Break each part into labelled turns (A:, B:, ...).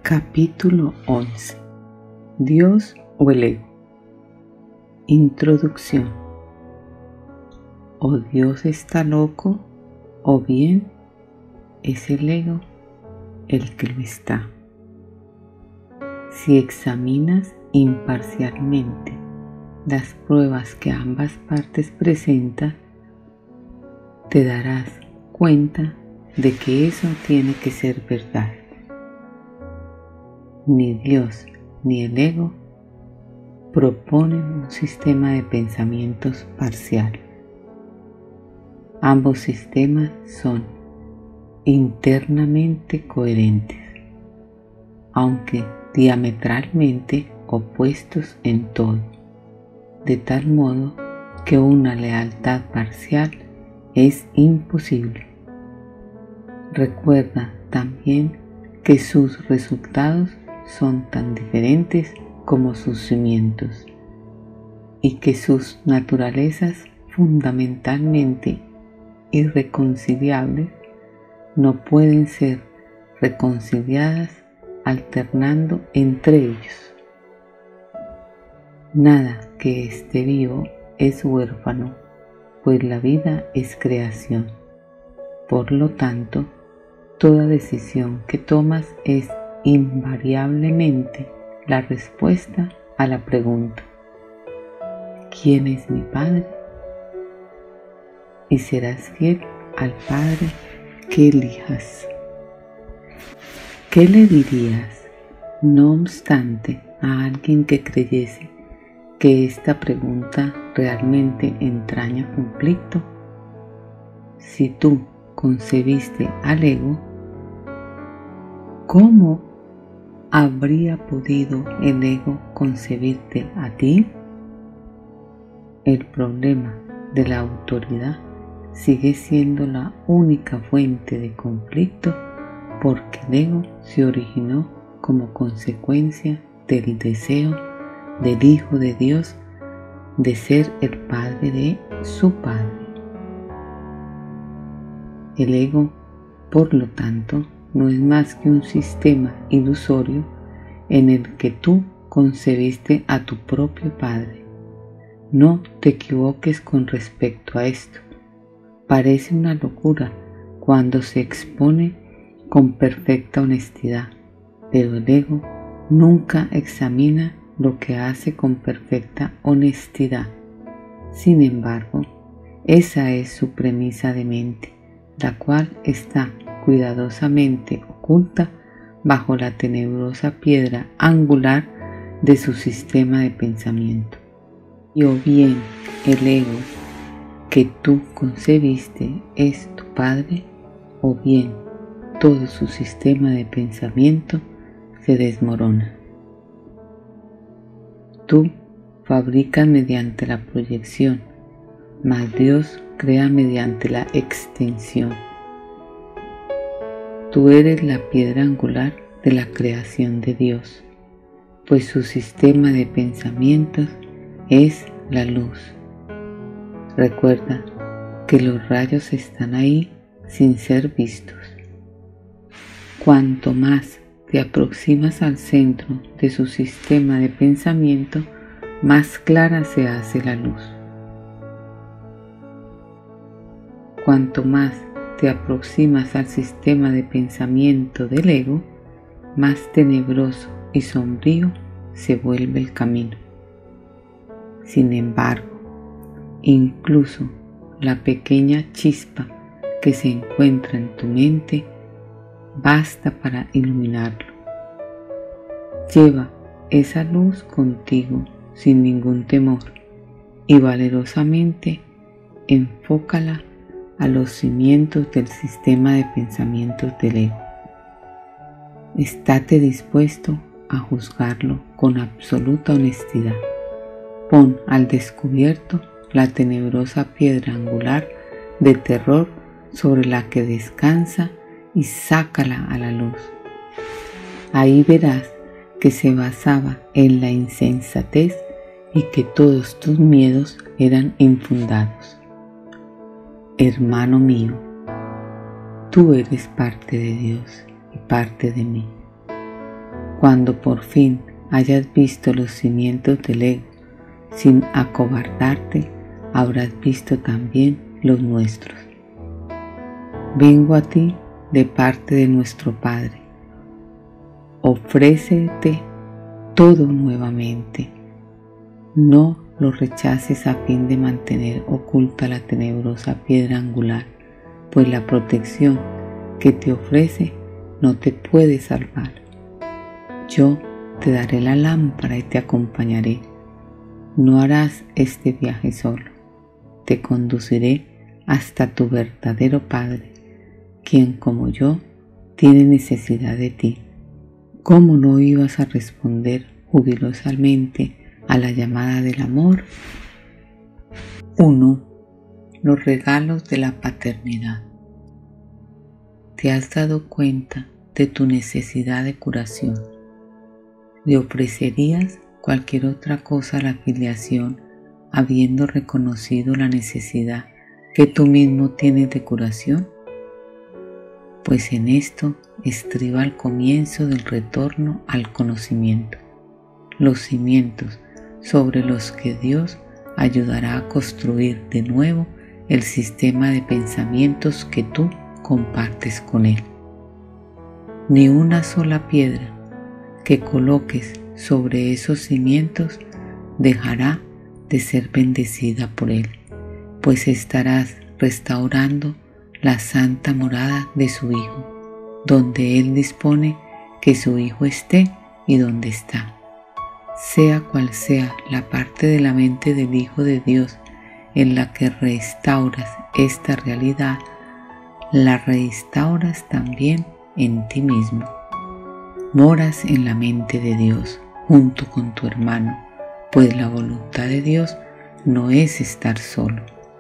A: Capítulo 11. Dios o el ego. Introducción. O Dios está loco, o bien es el ego el que lo está. Si examinas imparcialmente las pruebas que ambas partes presentan, te darás cuenta de que eso tiene que ser verdad. Ni Dios ni el ego proponen un sistema de pensamientos parcial. Ambos sistemas son internamente coherentes, aunque diametralmente opuestos en todo, de tal modo que una lealtad parcial es imposible. Recuerda también que sus resultados son tan diferentes como sus cimientos y que sus naturalezas fundamentalmente irreconciliables no pueden ser reconciliadas alternando entre ellos. Nada que esté vivo es huérfano, pues la vida es creación. Por lo tanto, toda decisión que tomas es invariablemente la respuesta a la pregunta: ¿quién es mi Padre? Y serás fiel al Padre que elijas. ¿Qué le dirías, no obstante, a alguien que creyese que esta pregunta realmente entraña conflicto? Si tú concebiste al ego, ¿cómo habría podido el ego concebirte a ti? El problema de la autoridad sigue siendo la única fuente de conflicto, porque el ego se originó como consecuencia del deseo del Hijo de Dios de ser el Padre de su Padre. El ego, por lo tanto, no es más que un sistema ilusorio en el que tú concebiste a tu propio Padre. No te equivoques con respecto a esto. Parece una locura cuando se expone con perfecta honestidad, pero el ego nunca examina lo que hace con perfecta honestidad. Sin embargo, esa es su premisa de mente, la cual está cuidadosamente oculta bajo la tenebrosa piedra angular de su sistema de pensamiento. Y o bien el ego que tú concebiste es tu Padre, o bien todo su sistema de pensamiento se desmorona. Tú fabricas mediante la proyección, mas Dios crea mediante la extensión. Tú eres la piedra angular de la creación de Dios, pues su sistema de pensamientos es la luz. Recuerda que los rayos están ahí sin ser vistos. Cuanto más te aproximas al centro de su sistema de pensamiento, más clara se hace la luz. Cuanto más te aproximas al sistema de pensamiento del ego, más tenebroso y sombrío se vuelve el camino. Sin embargo, incluso la pequeña chispa que se encuentra en tu mente basta para iluminarlo. Lleva esa luz contigo sin ningún temor y valerosamente enfócala a los cimientos del sistema de pensamientos del ego. Estate dispuesto a juzgarlo con absoluta honestidad. Pon al descubierto la tenebrosa piedra angular de terror sobre la que descansa y sácala a la luz. Ahí verás que se basaba en la insensatez y que todos tus miedos eran infundados. Hermano mío, tú eres parte de Dios y parte de mí. Cuando por fin hayas visto los cimientos del ego sin acobardarte, habrás visto también los nuestros. Vengo a ti de parte de nuestro Padre. Ofrécete todo nuevamente. No lo rechaces a fin de mantener oculta la tenebrosa piedra angular, pues la protección que te ofrece no te puede salvar. Yo te daré la lámpara y te acompañaré. No harás este viaje solo. Te conduciré hasta tu verdadero Padre, quien como yo tiene necesidad de ti. ¿Cómo no ibas a responder jubilosamente a la llamada del amor? 1. Los regalos de la paternidad. ¿Te has dado cuenta de tu necesidad de curación? ¿Le ofrecerías cualquier otra cosa a la filiación habiendo reconocido la necesidad que tú mismo tienes de curación? Pues en esto estriba el comienzo del retorno al conocimiento, los cimientos sobre los que Dios ayudará a construir de nuevo el sistema de pensamientos que tú compartes con Él. Ni una sola piedra que coloques sobre esos cimientos dejará de ser bendecida por Él, pues estarás restaurando la santa morada de su Hijo, donde Él dispone que su Hijo esté y donde está. Sea cual sea la parte de la mente del Hijo de Dios en la que restauras esta realidad, la restauras también en ti mismo. Moras en la mente de Dios junto con tu hermano, pues la voluntad de Dios no es estar solo.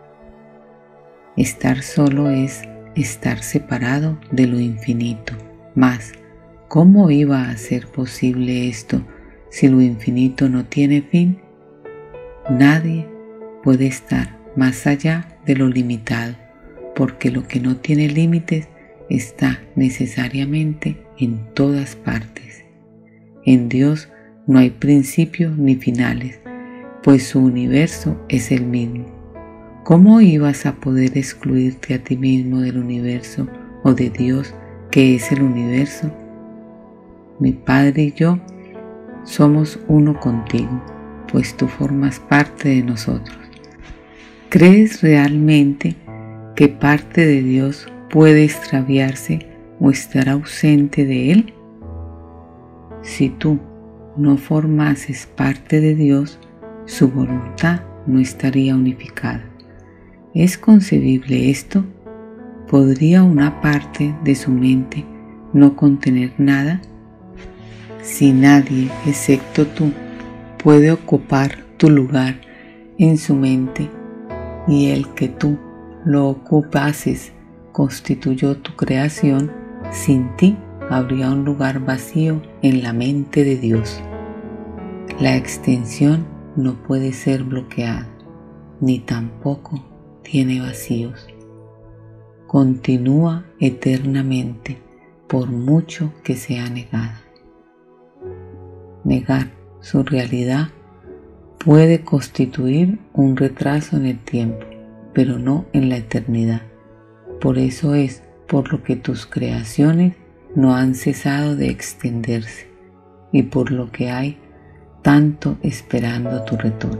A: Estar solo es estar separado de lo infinito. Mas, ¿cómo iba a ser posible esto si lo infinito no tiene fin? Nadie puede estar más allá de lo limitado, porque lo que no tiene límites está necesariamente en todas partes. En Dios no hay principios ni finales, pues su universo es el mismo. ¿Cómo ibas a poder excluirte a ti mismo del universo o de Dios que es el universo? Mi Padre y yo somos uno contigo, pues tú formas parte de nosotros. ¿Crees realmente que parte de Dios puede extraviarse o estar ausente de Él? Si tú no formases parte de Dios, su voluntad no estaría unificada. ¿Es concebible esto? ¿Podría una parte de su mente no contener nada? Si nadie, excepto tú, puede ocupar tu lugar en su mente, y el que tú lo ocupases constituyó tu creación, sin ti habría un lugar vacío en la mente de Dios. La extensión no puede ser bloqueada, ni tampoco tiene vacíos. Continúa eternamente, por mucho que sea negada. Negar su realidad puede constituir un retraso en el tiempo, pero no en la eternidad. Por eso es por lo que tus creaciones no han cesado de extenderse y por lo que hay tanto esperando tu retorno.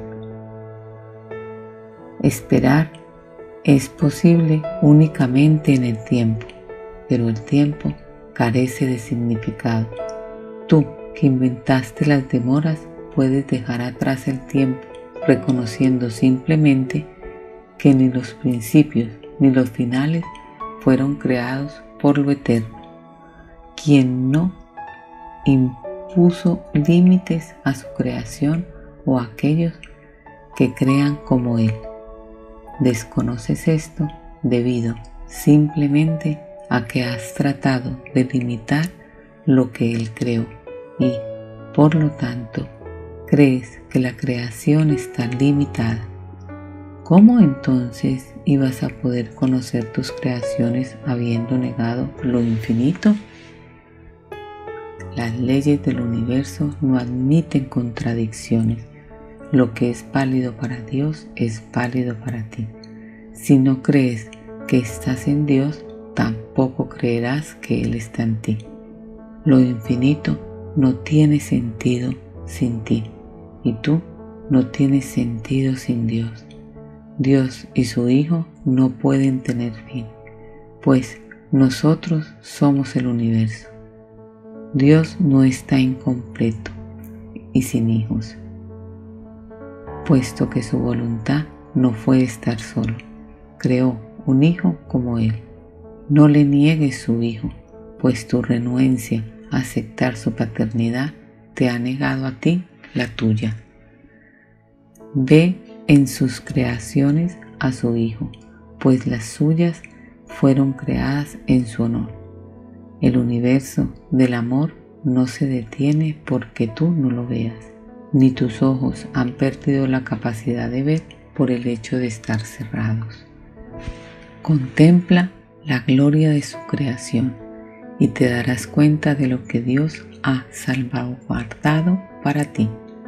A: Esperar es posible únicamente en el tiempo, pero el tiempo carece de significado. Tú, que inventaste las demoras, puedes dejar atrás el tiempo, reconociendo simplemente que ni los principios ni los finales fueron creados por lo eterno, quien no impuso límites a su creación o a aquellos que crean como Él. Desconoces esto debido simplemente a que has tratado de limitar lo que Él creó y, por lo tanto, crees que la creación está limitada. ¿Cómo entonces ibas a poder conocer tus creaciones habiendo negado lo infinito? las leyes del universo no admiten contradicciones. Lo que es válido para Dios es válido para ti. Si no crees que estás en Dios, tampoco creerás que Él está en ti. Lo infinito no tiene sentido sin ti, y tú no tienes sentido sin Dios. Dios y su Hijo no pueden tener fin, pues nosotros somos el universo. Dios no está incompleto y sin hijos, puesto que su voluntad no fue estar solo. Creó un hijo como Él. No le niegues su hijo, pues tu renuencia a aceptar su paternidad te ha negado a ti la tuya. Ve en sus creaciones a su hijo, pues las suyas fueron creadas en su honor. El universo del amor no se detiene porque tú no lo veas, ni tus ojos han perdido la capacidad de ver por el hecho de estar cerrados. Contempla la gloria de su creación y te darás cuenta de lo que Dios ha salvaguardado para ti.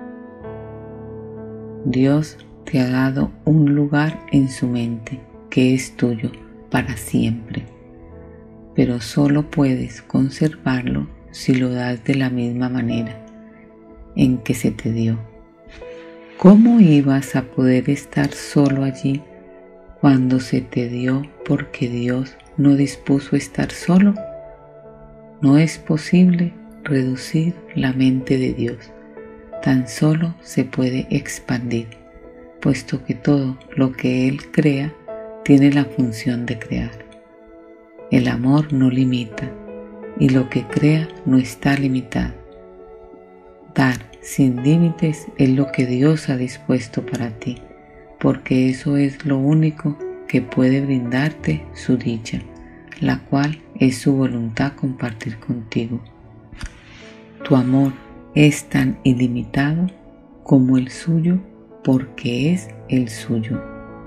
A: Dios te ha dado un lugar en su mente que es tuyo para siempre, pero solo puedes conservarlo si lo das de la misma manera en que se te dio. ¿Cómo ibas a poder estar solo allí cuando se te dio porque Dios no dispuso estar solo? No es posible reducir la mente de Dios, tan solo se puede expandir, puesto que todo lo que Él crea tiene la función de crear. El amor no limita, y lo que crea no está limitado. Dar sin límites es lo que Dios ha dispuesto para ti, porque eso es lo único que puede brindarte su dicha, la cual es su voluntad compartir contigo. Tu amor es tan ilimitado como el suyo porque es el suyo.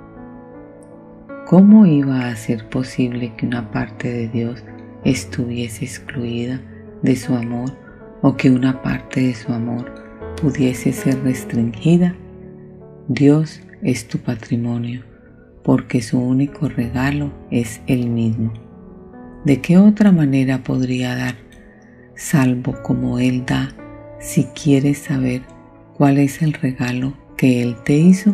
A: ¿Cómo iba a ser posible que una parte de Dios estuviese excluida de su amor o que una parte de su amor pudiese ser restringida? Dios es tu patrimonio porque su único regalo es Él mismo. ¿De qué otra manera podría dar, salvo como Él da, si quieres saber cuál es el regalo que Él te hizo?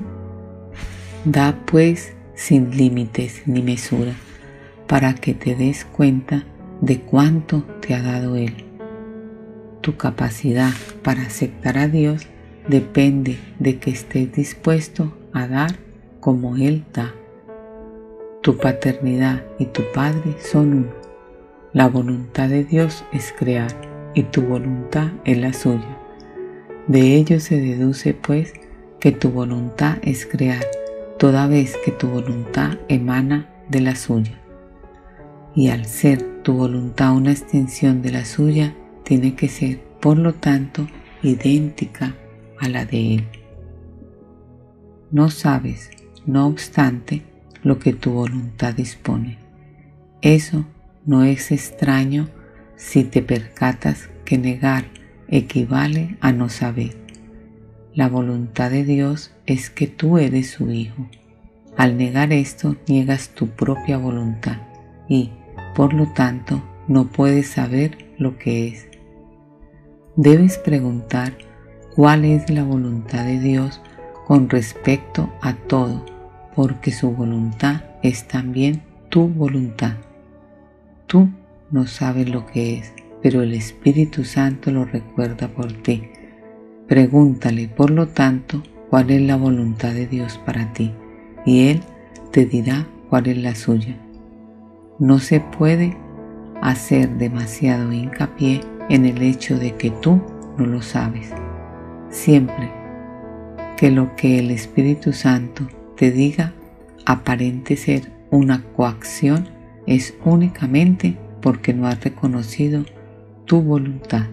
A: Da pues sin límites ni mesura, para que te des cuenta de cuánto te ha dado Él. Tu capacidad para aceptar a Dios depende de que estés dispuesto a dar como Él da. Tu paternidad y tu Padre son uno. La voluntad de Dios es crear y tu voluntad es la suya. De ello se deduce pues que tu voluntad es crear, toda vez que tu voluntad emana de la suya. Y al ser tu voluntad una extensión de la suya, tiene que ser, por lo tanto, idéntica a la de Él. No sabes, no obstante, lo que tu voluntad dispone. Eso no es extraño si te percatas que negar equivale a no saber. La voluntad de Dios es que tú eres su hijo. Al negar esto, niegas tu propia voluntad y, por lo tanto, no puedes saber lo que es. Debes preguntar cuál es la voluntad de Dios con respecto a todo, porque su voluntad es también tu voluntad. Tú no sabes lo que es, pero el Espíritu Santo lo recuerda por ti. Pregúntale, por lo tanto, cuál es la voluntad de Dios para ti, y Él te dirá cuál es la suya. No se puede hacer demasiado hincapié en el hecho de que tú no lo sabes. Siempre que lo que el Espíritu Santo te diga aparente ser una coacción, es únicamente porque no has reconocido tu voluntad.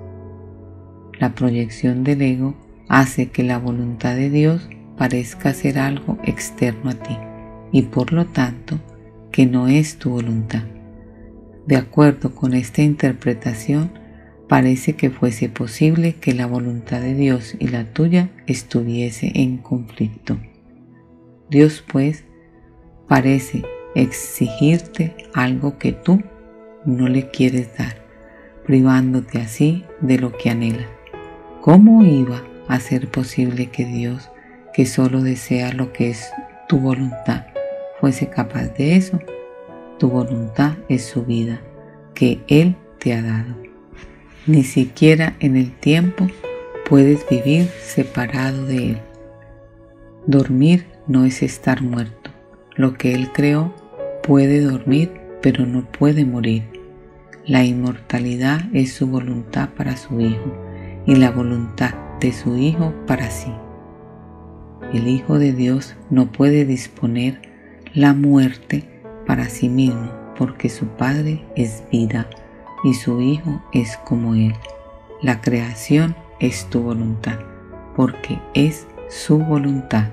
A: La proyección del ego hace que la voluntad de Dios parezca ser algo externo a ti y por lo tanto que no es tu voluntad. De acuerdo con esta interpretación, parece que fuese posible que la voluntad de Dios y la tuya estuviese en conflicto. Dios, pues, parece exigirte algo que tú no le quieres dar, privándote así de lo que anhelas. ¿Cómo iba a ser posible que Dios, que solo desea lo que es tu voluntad, fuese capaz de eso? Tu voluntad es su vida, que Él te ha dado. Ni siquiera en el tiempo puedes vivir separado de Él. Dormir no es estar muerto. Lo que Él creó puede dormir, pero no puede morir. La inmortalidad es su voluntad para su Hijo y la voluntad de su Hijo para sí. El Hijo de Dios no puede disponer la muerte para sí mismo, porque su Padre es vida y su Hijo es como Él. La creación es tu voluntad, porque es su voluntad.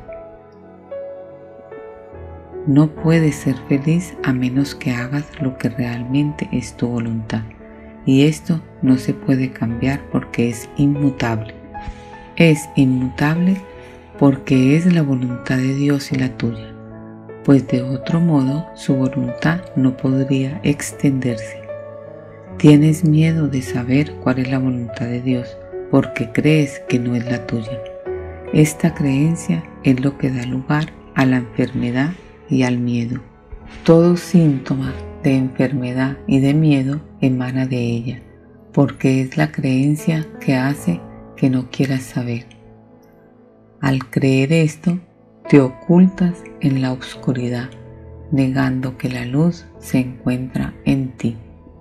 A: No puedes ser feliz a menos que hagas lo que realmente es tu voluntad, y esto no se puede cambiar porque es inmutable. Es inmutable porque es la voluntad de Dios y la tuya, pues de otro modo su voluntad no podría extenderse. Tienes miedo de saber cuál es la voluntad de Dios porque crees que no es la tuya. Esta creencia es lo que da lugar a la enfermedad y al miedo. Todo síntoma de enfermedad y de miedo emana de ella, porque es la creencia que hace que no quieras saber. Al creer esto, te ocultas en la oscuridad, negando que la luz se encuentra en ti.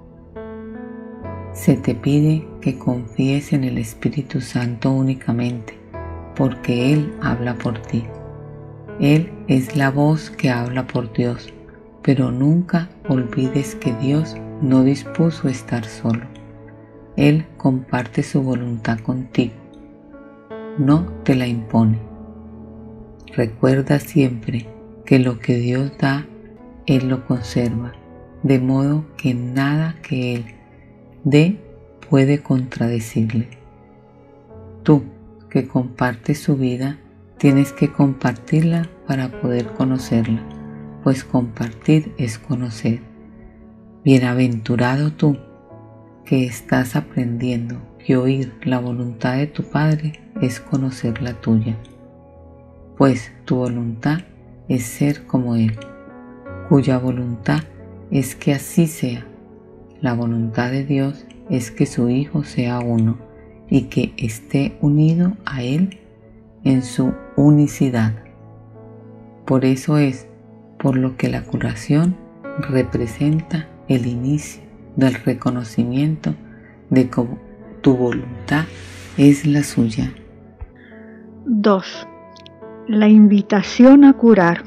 A: Se te pide que confíes en el Espíritu Santo únicamente, porque Él habla por ti. Él es la voz que habla por Dios, pero nunca olvides que Dios no dispuso estar solo. Él comparte su voluntad contigo, no te la impone. Recuerda siempre que lo que Dios da, Él lo conserva, de modo que nada que Él dé puede contradecirle. Tú, que compartes su vida, tienes que compartirla para poder conocerla, pues compartir es conocer. Bienaventurado tú, que estás aprendiendo que oír la voluntad de tu Padre es conocer la tuya, pues tu voluntad es ser como Él, cuya voluntad es que así sea. La voluntad de Dios es que su Hijo sea uno y que esté unido a Él en su unicidad. Por eso es por lo que la curación representa el inicio del reconocimiento de que tu voluntad es la suya.
B: 2. La invitación a curar.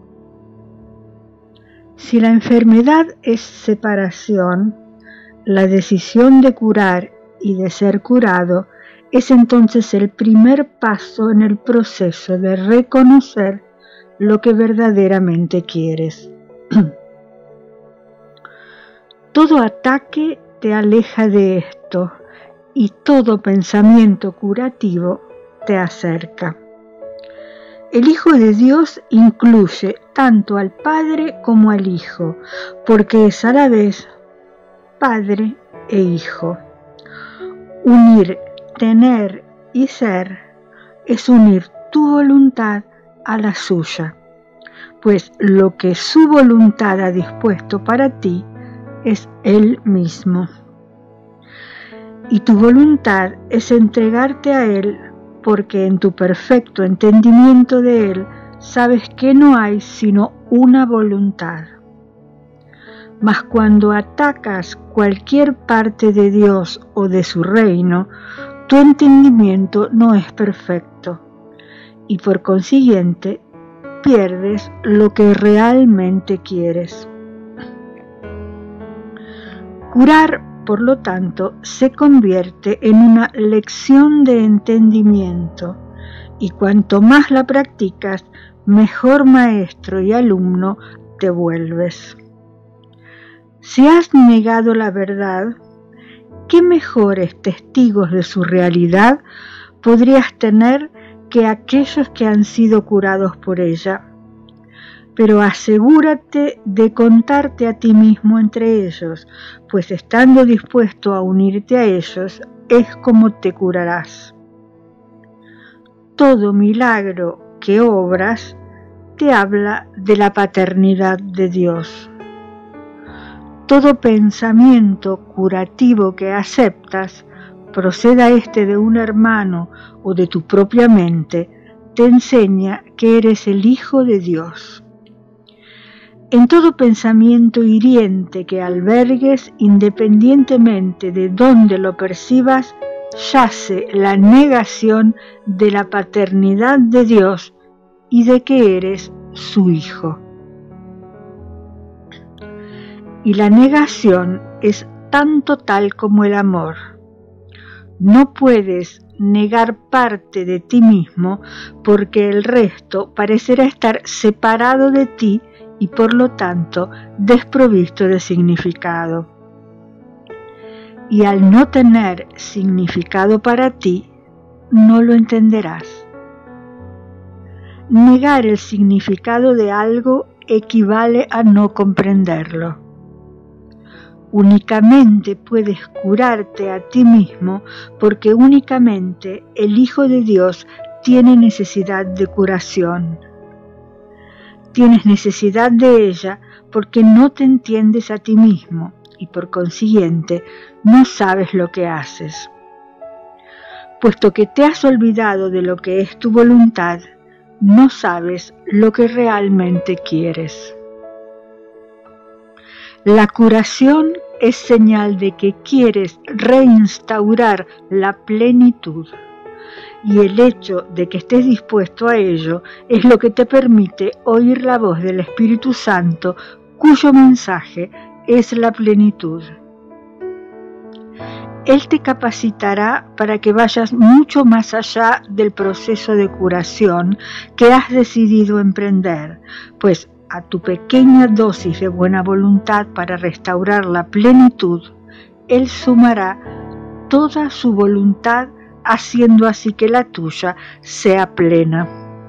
B: Si la enfermedad es separación, la decisión de curar y de ser curado es entonces el primer paso en el proceso de reconocer lo que verdaderamente quieres. Todo ataque te aleja de esto y todo pensamiento curativo te acerca. El Hijo de Dios incluye tanto al Padre como al Hijo, porque es a la vez Padre e Hijo. Unir tener y ser es unir tu voluntad a la suya, pues lo que su voluntad ha dispuesto para ti es Él mismo. Y tu voluntad es entregarte a Él, porque en tu perfecto entendimiento de Él sabes que no hay sino una voluntad. Mas cuando atacas cualquier parte de Dios o de su reino, tu entendimiento no es perfecto y por consiguiente pierdes lo que realmente quieres. Curar, por lo tanto, se convierte en una lección de entendimiento y cuanto más la practicas, mejor maestro y alumno te vuelves. Si has negado la verdad, ¿qué mejores testigos de su realidad podrías tener que aquellos que han sido curados por ella? Pero asegúrate de contarte a ti mismo entre ellos, pues estando dispuesto a unirte a ellos, es como te curarás. Todo milagro que obras te habla de la paternidad de Dios. Todo pensamiento curativo que aceptas, proceda este de un hermano o de tu propia mente, te enseña que eres el Hijo de Dios. En todo pensamiento hiriente que albergues, independientemente de dónde lo percibas, yace la negación de la paternidad de Dios y de que eres su hijo. Y la negación es tan total como el amor. No puedes negar parte de ti mismo porque el resto parecerá estar separado de ti y por lo tanto desprovisto de significado. Y al no tener significado para ti, no lo entenderás. Negar el significado de algo equivale a no comprenderlo. Únicamente puedes curarte a ti mismo porque únicamente el Hijo de Dios tiene necesidad de curación. Tienes necesidad de ella porque no te entiendes a ti mismo y por consiguiente no sabes lo que haces. Puesto que te has olvidado de lo que es tu voluntad, no sabes lo que realmente quieres. La curación es señal de que quieres reinstaurar la plenitud. Y el hecho de que estés dispuesto a ello es lo que te permite oír la voz del Espíritu Santo, cuyo mensaje es la plenitud. Él te capacitará para que vayas mucho más allá del proceso de curación que has decidido emprender, pues a tu pequeña dosis de buena voluntad para restaurar la plenitud, Él sumará toda su voluntad, haciendo así que la tuya sea plena.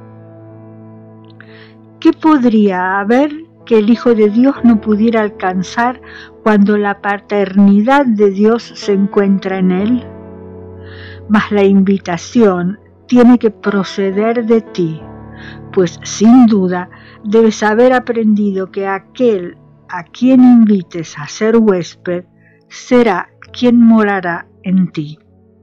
B: ¿Qué podría haber que el Hijo de Dios no pudiera alcanzar cuando la paternidad de Dios se encuentra en él? Mas la invitación tiene que proceder de ti, pues sin duda debes haber aprendido que aquel a quien invites a ser huésped será quien morará en ti.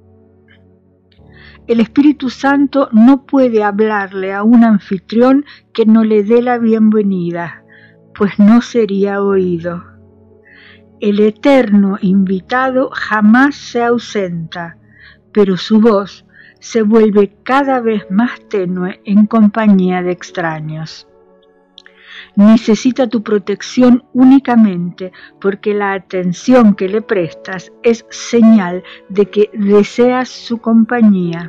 B: El Espíritu Santo no puede hablarle a un anfitrión que no le dé la bienvenida, pues no sería oído. El eterno invitado jamás se ausenta, pero su voz se vuelve cada vez más tenue en compañía de extraños. Necesita tu protección únicamente porque la atención que le prestas es señal de que deseas su compañía.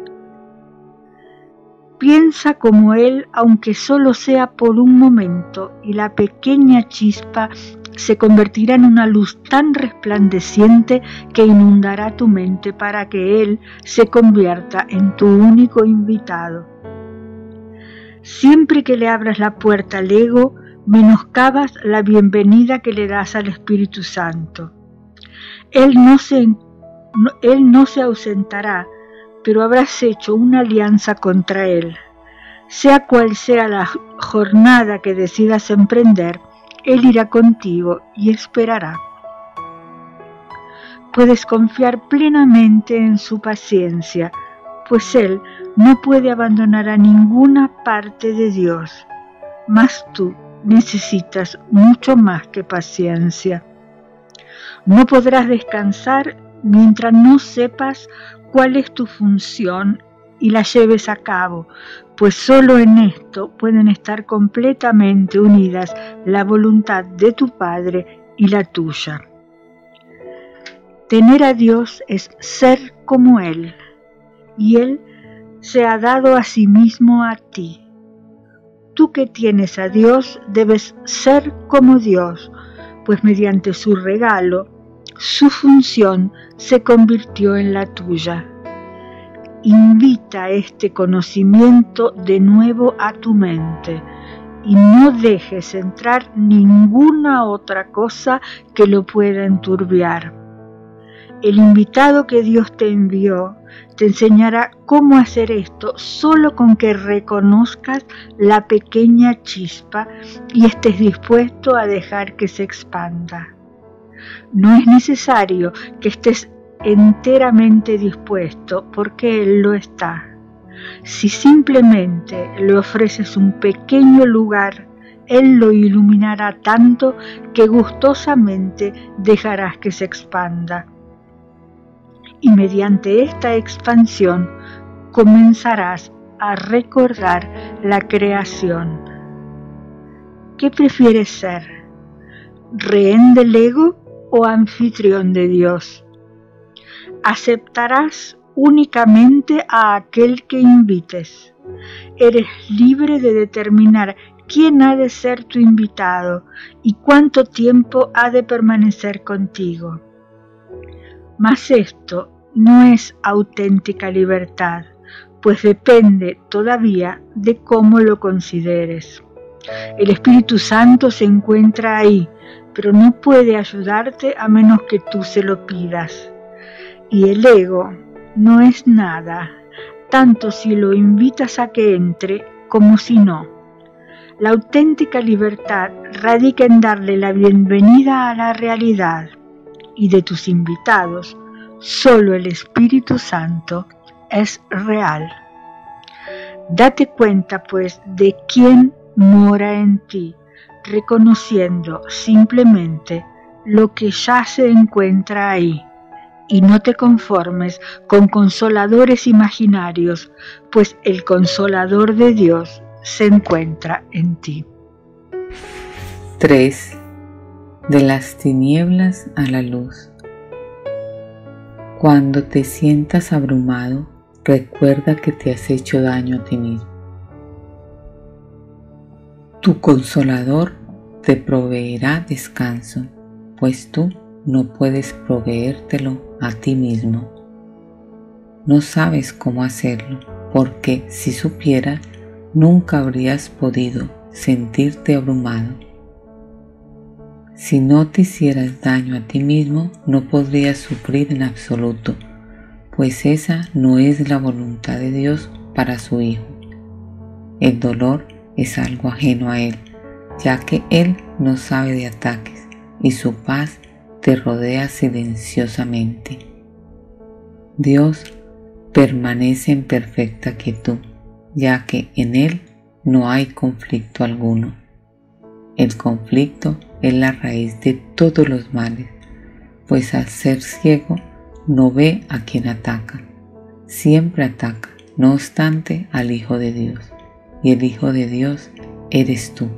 B: Piensa como él, aunque solo sea por un momento, y la pequeña chispa se convertirá en una luz tan resplandeciente que inundará tu mente para que él se convierta en tu único invitado. Siempre que le abras la puerta al ego, menoscabas la bienvenida que le das al Espíritu Santo. Él no se ausentará, pero habrás hecho una alianza contra él. Sea cual sea la jornada que decidas emprender, él irá contigo y esperará. Puedes confiar plenamente en su paciencia, pues él no puede abandonar a ninguna parte de Dios, mas tú necesitas mucho más que paciencia. No podrás descansar mientras no sepas cuál es tu función y la lleves a cabo, pues solo en esto pueden estar completamente unidas la voluntad de tu Padre y la tuya. Tener a Dios es ser como Él, y Él se ha dado a sí mismo a ti. Tú que tienes a Dios debes ser como Dios, pues mediante su regalo, su función se convirtió en la tuya. Invita este conocimiento de nuevo a tu mente y no dejes entrar ninguna otra cosa que lo pueda enturbiar. El invitado que Dios te envió te enseñará cómo hacer esto solo con que reconozcas la pequeña chispa y estés dispuesto a dejar que se expanda. No es necesario que estés enteramente dispuesto, porque Él lo está. Si simplemente le ofreces un pequeño lugar, Él lo iluminará tanto que gustosamente dejarás que se expanda. Y mediante esta expansión comenzarás a recordar la creación. ¿Qué prefieres ser? ¿Rehén del ego o anfitrión de Dios? Aceptarás únicamente a aquel que invites. Eres libre de determinar quién ha de ser tu invitado y cuánto tiempo ha de permanecer contigo. Mas esto no es auténtica libertad, pues depende todavía de cómo lo consideres. El Espíritu Santo se encuentra ahí, pero no puede ayudarte a menos que tú se lo pidas. Y el ego no es nada, tanto si lo invitas a que entre como si no. La auténtica libertad radica en darle la bienvenida a la realidad, y de tus invitados, solo el Espíritu Santo es real. Date cuenta, pues, de quién mora en ti, reconociendo simplemente lo que ya se encuentra ahí. Y no te conformes con consoladores imaginarios, pues el consolador de Dios se encuentra en ti.
A: 3. De las tinieblas a la luz. Cuando te sientas abrumado, recuerda que te has hecho daño a ti mismo. Tu consolador te proveerá descanso, pues tú no puedes proveértelo a ti mismo. No sabes cómo hacerlo, porque si supieras, nunca habrías podido sentirte abrumado. Si no te hicieras daño a ti mismo, no podrías sufrir en absoluto, pues esa no es la voluntad de Dios para su Hijo. El dolor es algo ajeno a Él, ya que Él no sabe de ataques y su paz te rodea silenciosamente. Dios permanece en perfecta quietud, ya que en Él no hay conflicto alguno. El conflicto es la raíz de todos los males, pues al ser ciego no ve a quien ataca. Siempre ataca, no obstante, al Hijo de Dios, y el Hijo de Dios eres tú.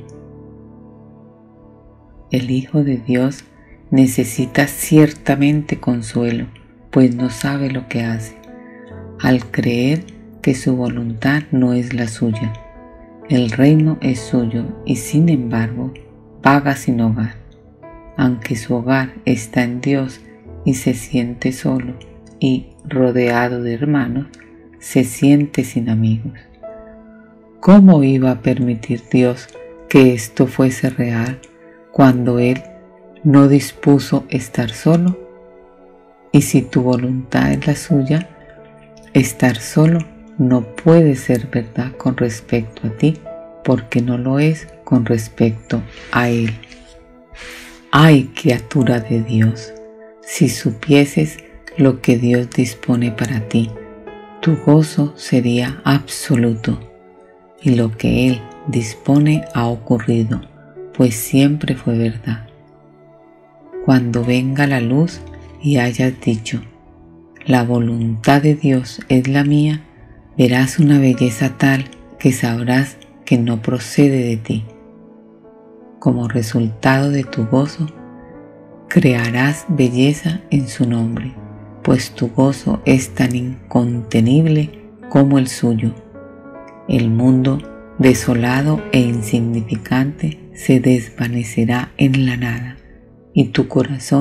A: El Hijo de Dios necesita ciertamente consuelo, pues no sabe lo que hace, al creer que su voluntad no es la suya. El reino es suyo y sin embargo vaga sin hogar. Aunque su hogar está en Dios y se siente solo y rodeado de hermanos, se siente sin amigos. ¿Cómo iba a permitir Dios que esto fuese real cuando Él no dispuso estar solo? Y si tu voluntad es la suya, estar solo no puede ser verdad con respecto a ti, porque no lo es con respecto a Él. ¡Ay, criatura de Dios! Si supieses lo que Dios dispone para ti, tu gozo sería absoluto, y lo que Él dispone ha ocurrido, pues siempre fue verdad. Cuando venga la luz y hayas dicho, la voluntad de Dios es la mía, verás una belleza tal que sabrás que no procede de ti. Como resultado de tu gozo, crearás belleza en su nombre, pues tu gozo es tan incontenible como el suyo. El mundo desolado e insignificante se desvanecerá en la nada, y tu corazón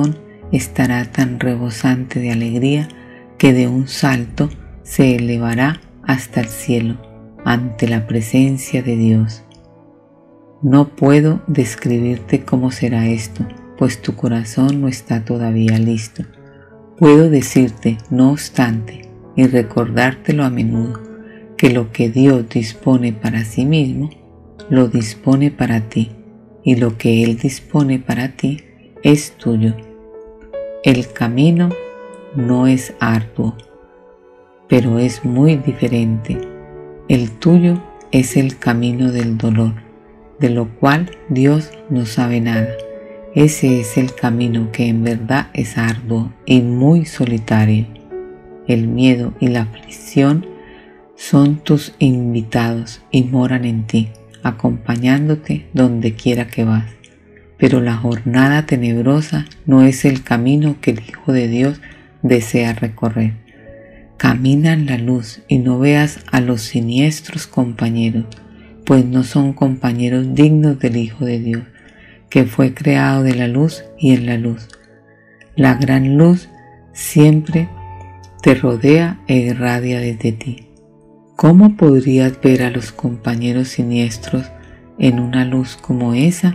A: estará tan rebosante de alegría que de un salto se elevará hasta el cielo ante la presencia de Dios. No puedo describirte cómo será esto, pues tu corazón no está todavía listo. Puedo decirte, no obstante, y recordártelo a menudo, que lo que Dios dispone para sí mismo, lo dispone para ti, y lo que Él dispone para ti es tuyo. El camino no es arduo, pero es muy diferente. El tuyo es el camino del dolor, de lo cual Dios no sabe nada. Ese es el camino que en verdad es arduo y muy solitario. El miedo y la aflicción son tus invitados y moran en ti, acompañándote donde quiera que vas. Pero la jornada tenebrosa no es el camino que el Hijo de Dios desea recorrer. Camina en la luz y no veas a los siniestros compañeros, pues no son compañeros dignos del Hijo de Dios, que fue creado de la luz y en la luz. La gran luz siempre te rodea e irradia desde ti. ¿Cómo podrías ver a los compañeros siniestros en una luz como esa?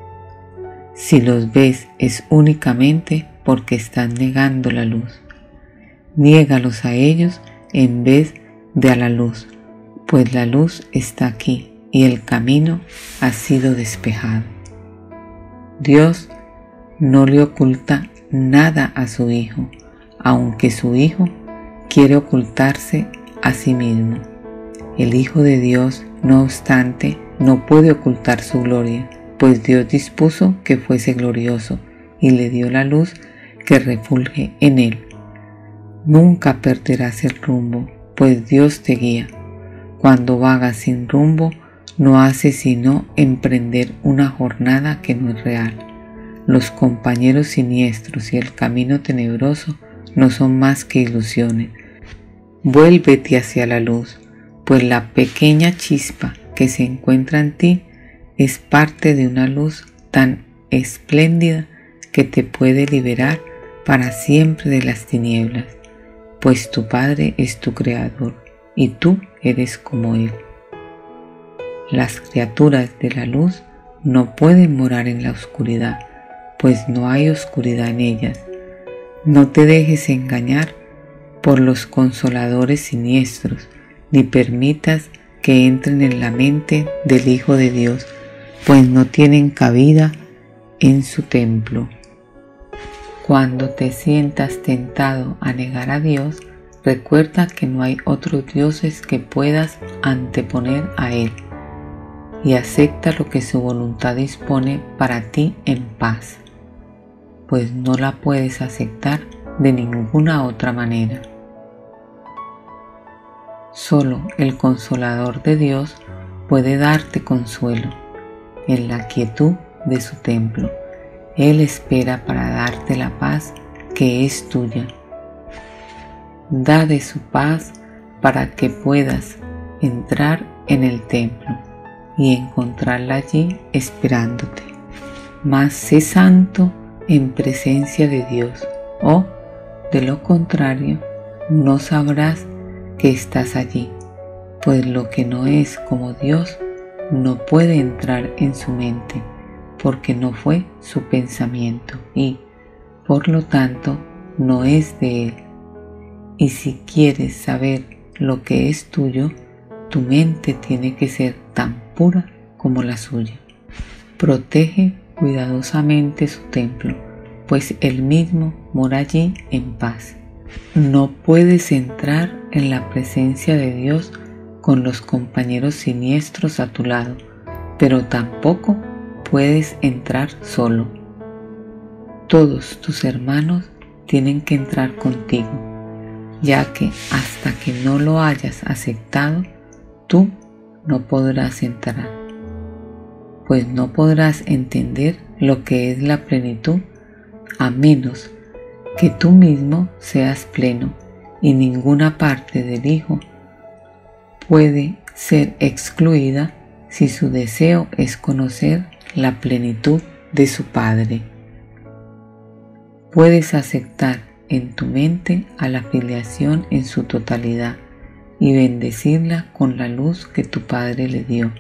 A: Si los ves es únicamente porque estás negando la luz. Niégalos a ellos en vez de a la luz, pues la luz está aquí y el camino ha sido despejado. Dios no le oculta nada a su Hijo, aunque su Hijo quiere ocultarse a sí mismo. El Hijo de Dios, no obstante, no puede ocultar su gloria, pues Dios dispuso que fuese glorioso y le dio la luz que refulge en él. Nunca perderás el rumbo, pues Dios te guía. Cuando vagas sin rumbo, no haces sino emprender una jornada que no es real. Los compañeros siniestros y el camino tenebroso no son más que ilusiones. Vuélvete hacia la luz, pues la pequeña chispa que se encuentra en ti es parte de una luz tan espléndida que te puede liberar para siempre de las tinieblas, pues tu Padre es tu Creador y tú eres como Él. Las criaturas de la luz no pueden morar en la oscuridad, pues no hay oscuridad en ellas. No te dejes engañar por los consoladores siniestros, ni permitas que entren en la mente del Hijo de Dios, pues no tienen cabida en su templo. Cuando te sientas tentado a negar a Dios, recuerda que no hay otros dioses que puedas anteponer a Él, y acepta lo que su voluntad dispone para ti en paz, pues no la puedes aceptar de ninguna otra manera. Solo el Consolador de Dios puede darte consuelo en la quietud de su templo. Él espera para darte la paz que es tuya. Da de su paz para que puedas entrar en el templo y encontrarla allí esperándote. Mas sé santo en presencia de Dios, o de lo contrario no sabrás que estás allí, pues lo que no es como Dios no puede entrar en su mente, porque no fue su pensamiento y, por lo tanto, no es de Él. Y si quieres saber lo que es tuyo, tu mente tiene que ser tan pura como la suya. Protege cuidadosamente su templo, pues Él mismo mora allí en paz. No puedes entrar en la presencia de Dios con los compañeros siniestros a tu lado, pero tampoco puedes entrar solo. Todos tus hermanos tienen que entrar contigo, ya que hasta que no lo hayas aceptado, tú no podrás entrar, pues no podrás entender lo que es la plenitud a menos que tú mismo seas pleno, y ninguna parte del Hijo puede ser excluida si su deseo es conocer la plenitud de su Padre. puedes aceptar en tu mente a la filiación en su totalidad y bendecirla con la luz que tu Padre le dio.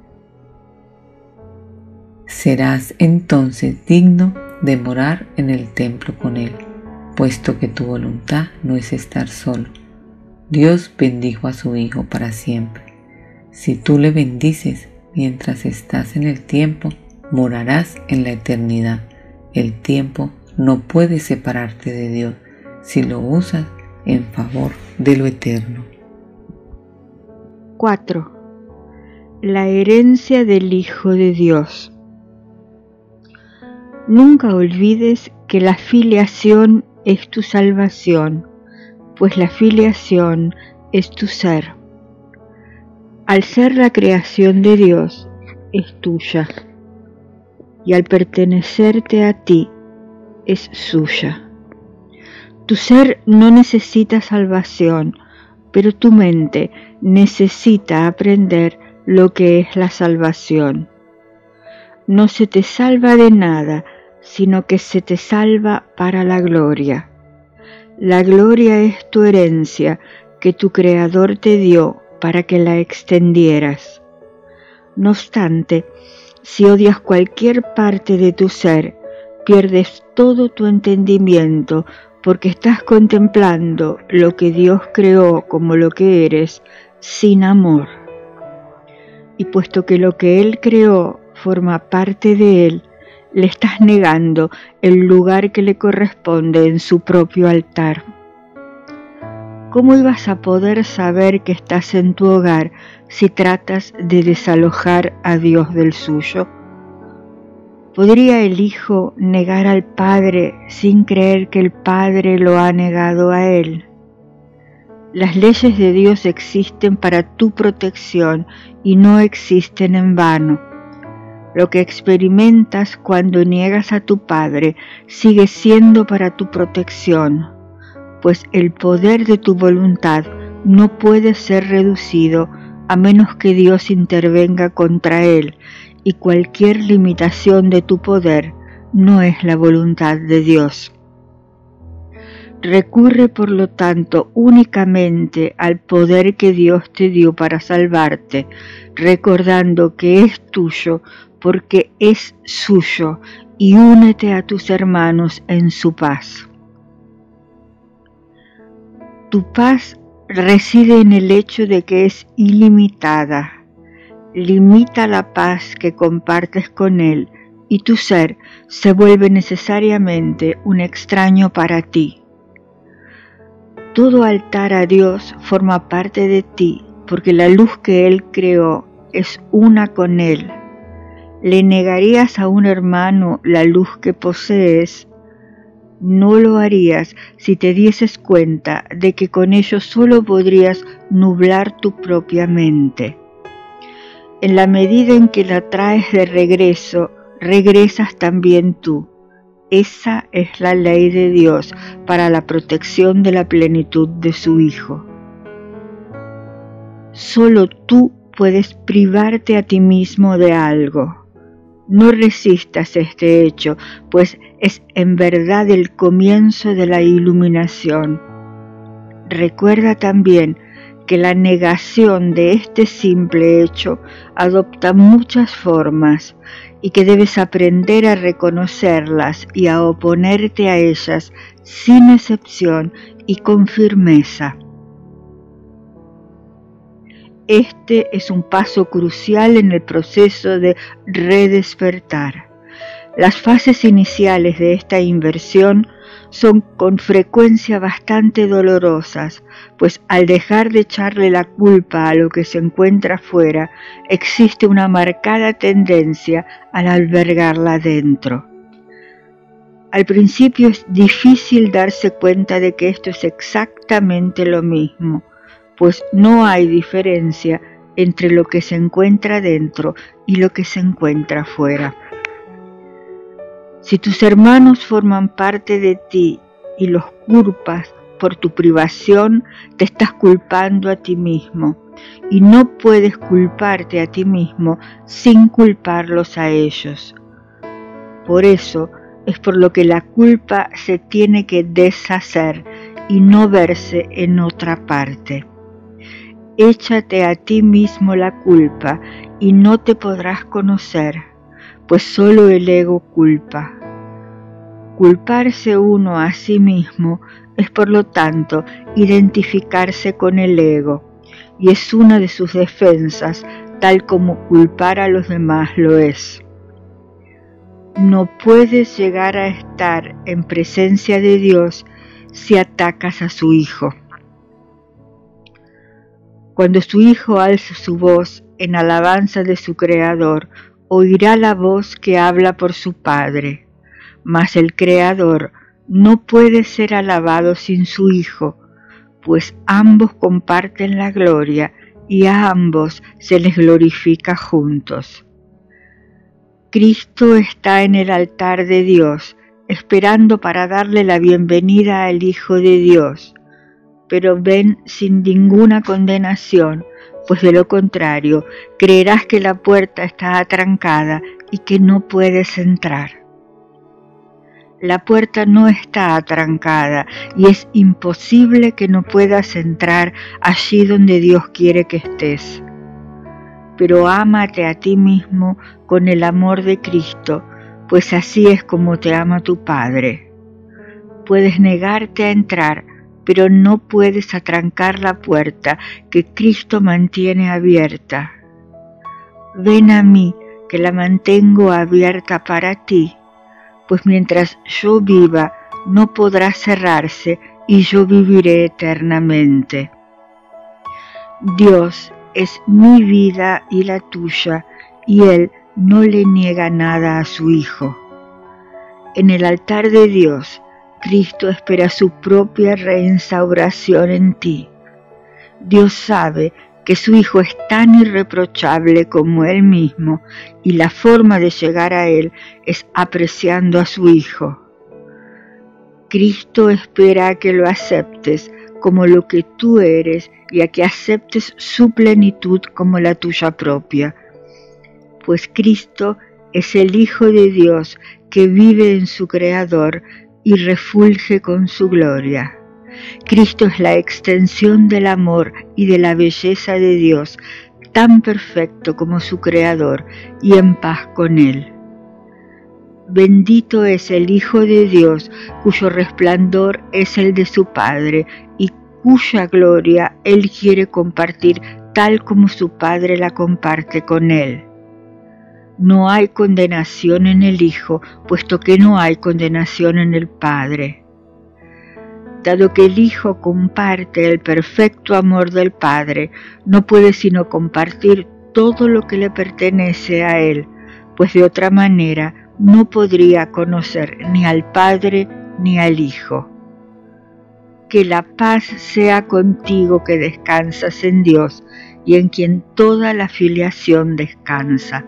A: Serás entonces digno de morar en el templo con Él, puesto que tu voluntad no es estar solo. Dios bendijo a su Hijo para siempre. Si tú le bendices mientras estás en el tiempo, morarás en la eternidad. El tiempo no puede separarte de Dios si lo usas en favor de lo eterno.
B: 4. La herencia del Hijo de Dios. Nunca olvides que la filiación es tu salvación, pues la filiación es tu ser. Al ser la creación de Dios, es tuya, y al pertenecerte a ti, es suya. Tu ser no necesita salvación, pero tu mente necesita aprender lo que es la salvación. No se te salva de nada, sino que se te salva para la gloria. La gloria es tu herencia que tu Creador te dio para que la extendieras. No obstante, si odias cualquier parte de tu ser, pierdes todo tu entendimiento porque estás contemplando lo que Dios creó como lo que eres, sin amor. Y puesto que lo que Él creó forma parte de Él, le estás negando el lugar que le corresponde en su propio altar. ¿Cómo ibas a poder saber que estás en tu hogar si tratas de desalojar a Dios del suyo? ¿Podría el Hijo negar al Padre sin creer que el Padre lo ha negado a Él? Las leyes de Dios existen para tu protección y no existen en vano. Lo que experimentas cuando niegas a tu Padre sigue siendo para tu protección, pues el poder de tu voluntad no puede ser reducido a menos que Dios intervenga contra él, y cualquier limitación de tu poder no es la voluntad de Dios. Recurre, por lo tanto, únicamente al poder que Dios te dio para salvarte, recordando que es tuyo porque es suyo, y únete a tus hermanos en su paz. Tu paz reside en el hecho de que es ilimitada. Limita la paz que compartes con Él y tu ser se vuelve necesariamente un extraño para ti. Todo altar a Dios forma parte de ti porque la luz que Él creó es una con Él. ¿Le negarías a un hermano la luz que posees? No lo harías si te dieses cuenta de que con ello solo podrías nublar tu propia mente. En la medida en que la traes de regreso, regresas también tú. Esa es la ley de Dios para la protección de la plenitud de su Hijo. Solo tú puedes privarte a ti mismo de algo. No resistas este hecho, pues es en verdad el comienzo de la iluminación. Recuerda también que la negación de este simple hecho adopta muchas formas y que debes aprender a reconocerlas y a oponerte a ellas sin excepción y con firmeza. Este es un paso crucial en el proceso de redespertar. Las fases iniciales de esta inversión son con frecuencia bastante dolorosas, pues al dejar de echarle la culpa a lo que se encuentra afuera, existe una marcada tendencia al albergarla dentro. Al principio es difícil darse cuenta de que esto es exactamente lo mismo, pues no hay diferencia entre lo que se encuentra dentro y lo que se encuentra afuera. Si tus hermanos forman parte de ti y los culpas por tu privación, te estás culpando a ti mismo, y no puedes culparte a ti mismo sin culparlos a ellos. Por eso, es por lo que la culpa se tiene que deshacer y no verse en otra parte. Échate a ti mismo la culpa y no te podrás conocer, pues solo el ego culpa. Culparse uno a sí mismo es por lo tanto identificarse con el ego, y es una de sus defensas, tal como culpar a los demás lo es. No puedes llegar a estar en presencia de Dios si atacas a su Hijo. Cuando su Hijo alza su voz en alabanza de su Creador, oirá la voz que habla por su Padre, mas el Creador no puede ser alabado sin su Hijo, pues ambos comparten la gloria y a ambos se les glorifica juntos. Cristo está en el altar de Dios, esperando para darle la bienvenida al Hijo de Dios, pero ven sin ninguna condenación, pues de lo contrario creerás que la puerta está atrancada y que no puedes entrar. La puerta no está atrancada y es imposible que no puedas entrar allí donde Dios quiere que estés. Pero ámate a ti mismo con el amor de Cristo, pues así es como te ama tu Padre. Puedes negarte a entrar, pero no puedes atrancar la puerta que Cristo mantiene abierta. Ven a mí, que la mantengo abierta para ti, pues mientras yo viva no podrá cerrarse y yo viviré eternamente. Dios es mi vida y la tuya, y Él no le niega nada a su Hijo. En el altar de Dios, Cristo espera su propia reinstauración en ti. Dios sabe que su Hijo es tan irreprochable como Él mismo, y la forma de llegar a Él es apreciando a su Hijo. Cristo espera a que lo aceptes como lo que tú eres y a que aceptes su plenitud como la tuya propia, pues Cristo es el Hijo de Dios que vive en su Creador y refulge con su gloria. Cristo es la extensión del amor y de la belleza de Dios, tan perfecto como su Creador y en paz con Él. Bendito es el Hijo de Dios, cuyo resplandor es el de su Padre y cuya gloria Él quiere compartir tal como su Padre la comparte con Él. No hay condenación en el Hijo, puesto que no hay condenación en el Padre. Dado que el Hijo comparte el perfecto amor del Padre, no puede sino compartir todo lo que le pertenece a Él, pues de otra manera no podría conocer ni al Padre ni al Hijo. Que la paz sea contigo que descansas en Dios y en quien toda la filiación descansa.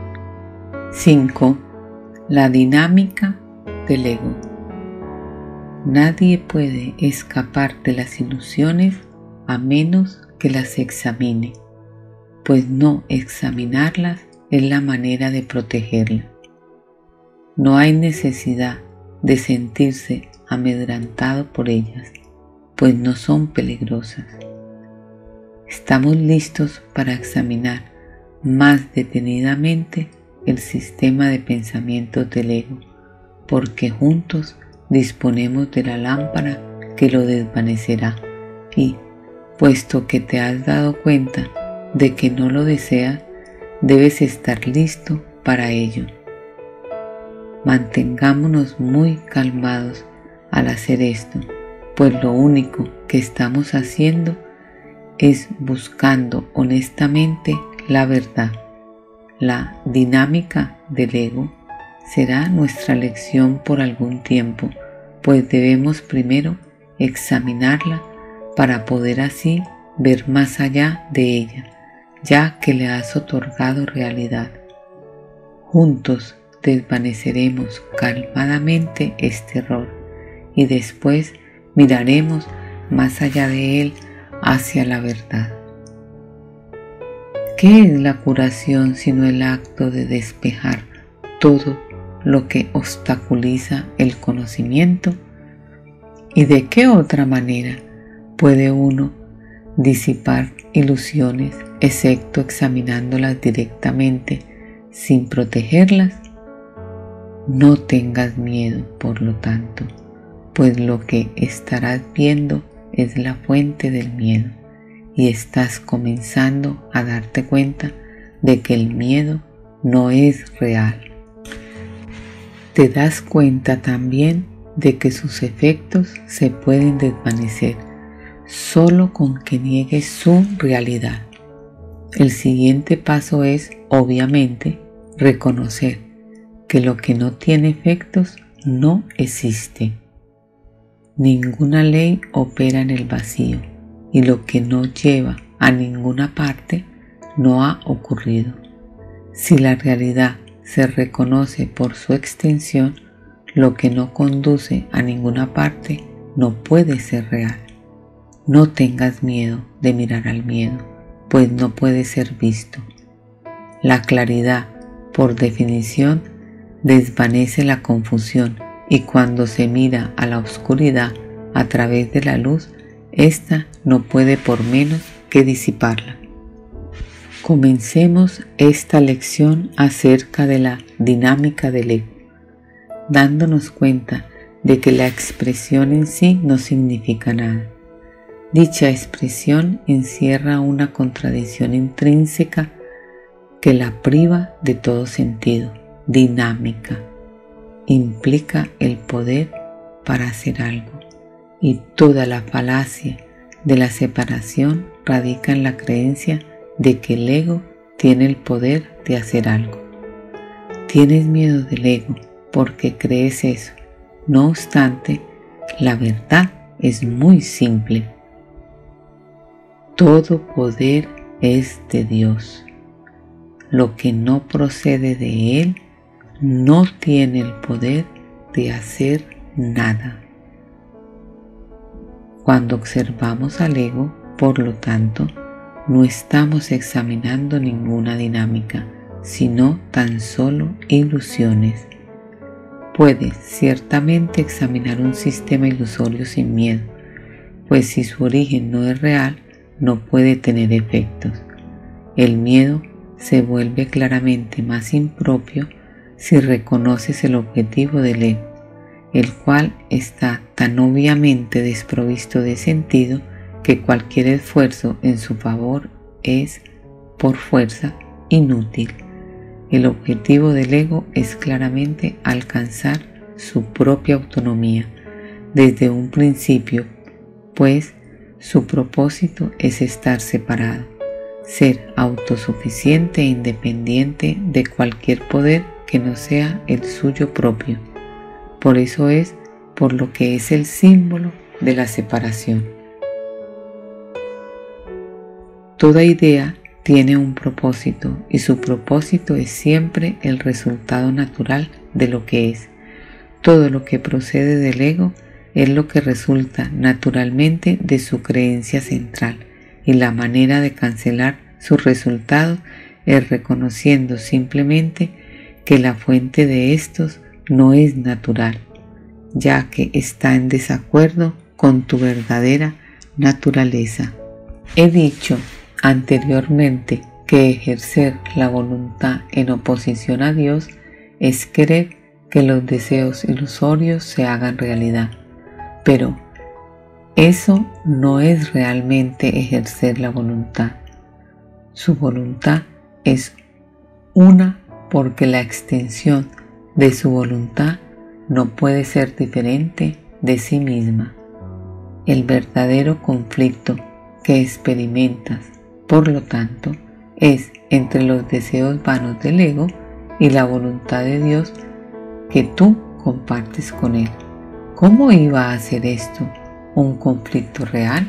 A: 5. La dinámica del ego. Nadie puede escapar de las ilusiones a menos que las examine, pues no examinarlas es la manera de protegerlas. No hay necesidad de sentirse amedrantado por ellas, pues no son peligrosas. Estamos listos para examinar más detenidamente el sistema de pensamientos del ego, porque juntos disponemos de la lámpara que lo desvanecerá y, puesto que te has dado cuenta de que no lo deseas, debes estar listo para ello. Mantengámonos muy calmados al hacer esto, pues lo único que estamos haciendo es buscando honestamente la verdad. La dinámica del ego será nuestra lección por algún tiempo, pues debemos primero examinarla para poder así ver más allá de ella, ya que le has otorgado realidad. Juntos desvaneceremos calmadamente este error y después miraremos más allá de él hacia la verdad. ¿Qué es la curación sino el acto de despejar todo lo que obstaculiza el conocimiento? ¿Y de qué otra manera puede uno disipar ilusiones excepto examinándolas directamente sin protegerlas? No tengas miedo, por lo tanto, pues lo que estarás viendo es la fuente del miedo y estás comenzando a darte cuenta de que el miedo no es real. Te das cuenta también de que sus efectos se pueden desvanecer solo con que niegues su realidad. El siguiente paso es, obviamente, reconocer que lo que no tiene efectos no existe. Ninguna ley opera en el vacío y lo que no lleva a ninguna parte no ha ocurrido. Si la realidad se reconoce por su extensión, lo que no conduce a ninguna parte no puede ser real. No tengas miedo de mirar al miedo, pues no puede ser visto. La claridad, por definición, desvanece la confusión y cuando se mira a la oscuridad a través de la luz, ésta no puede por menos que disiparla. Comencemos esta lección acerca de la dinámica del ego, dándonos cuenta de que la expresión en sí no significa nada. Dicha expresión encierra una contradicción intrínseca que la priva de todo sentido. Dinámica implica el poder para hacer algo, y toda la falacia de la separación radica en la creencia de que el ego tiene el poder de hacer algo. Tienes miedo del ego porque crees eso. No obstante, la verdad es muy simple. Todo poder es de Dios. Lo que no procede de Él no tiene el poder de hacer nada. Cuando observamos al ego, por lo tanto, no estamos examinando ninguna dinámica, sino tan solo ilusiones. Puedes ciertamente examinar un sistema ilusorio sin miedo, pues si su origen no es real, no puede tener efectos. El miedo se vuelve claramente más impropio si reconoces el objetivo del ego, el cual está tan obviamente desprovisto de sentido que cualquier esfuerzo en su favor es, por fuerza, inútil. El objetivo del ego es claramente alcanzar su propia autonomía desde un principio, pues su propósito es estar separado, ser autosuficiente e independiente de cualquier poder que no sea el suyo propio. Por eso es por lo que es el símbolo de la separación. Toda idea tiene un propósito y su propósito es siempre el resultado natural de lo que es. Todo lo que procede del ego es lo que resulta naturalmente de su creencia central, y la manera de cancelar su resultado es reconociendo simplemente que la fuente de estos no es natural, ya que está en desacuerdo con tu verdadera naturaleza. He dicho anteriormente que ejercer la voluntad en oposición a Dios es querer que los deseos ilusorios se hagan realidad, pero eso no es realmente ejercer la voluntad. Su voluntad es una porque la extensión de su voluntad no puede ser diferente de sí misma. El verdadero conflicto que experimentas, por lo tanto, es entre los deseos vanos del ego y la voluntad de Dios que tú compartes con Él. ¿Cómo iba a ser esto un conflicto real?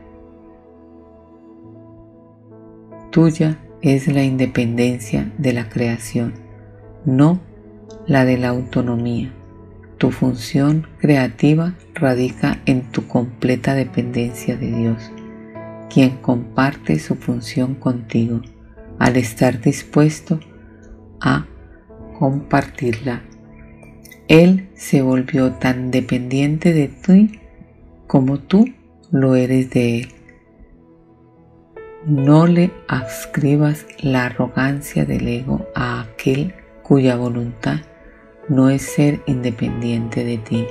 A: Tuya es la independencia de la creación, no la de la autonomía. Tu función creativa radica en tu completa dependencia de Dios, quien comparte su función contigo, al estar dispuesto a compartirla Él se volvió tan dependiente de ti como tú lo eres de Él. No le adscribas la arrogancia del ego a aquel cuya voluntad no es ser independiente de ti.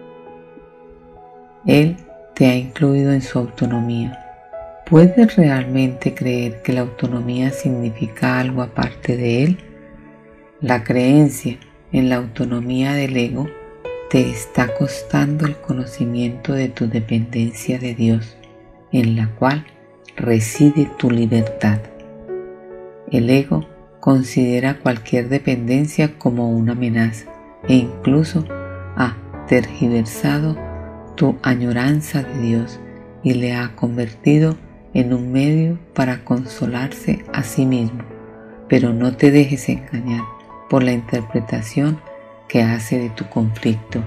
A: Él te ha incluido en su autonomía. ¿Puedes realmente creer que la autonomía significa algo aparte de Él? La creencia en la autonomía del ego te está costando el conocimiento de tu dependencia de Dios, en la cual reside tu libertad. El ego considera cualquier dependencia como una amenaza e incluso ha tergiversado tu añoranza de Dios y le ha convertido en un medio para consolarse a sí mismo. Pero no te dejes engañar por la interpretación que hace de tu conflicto.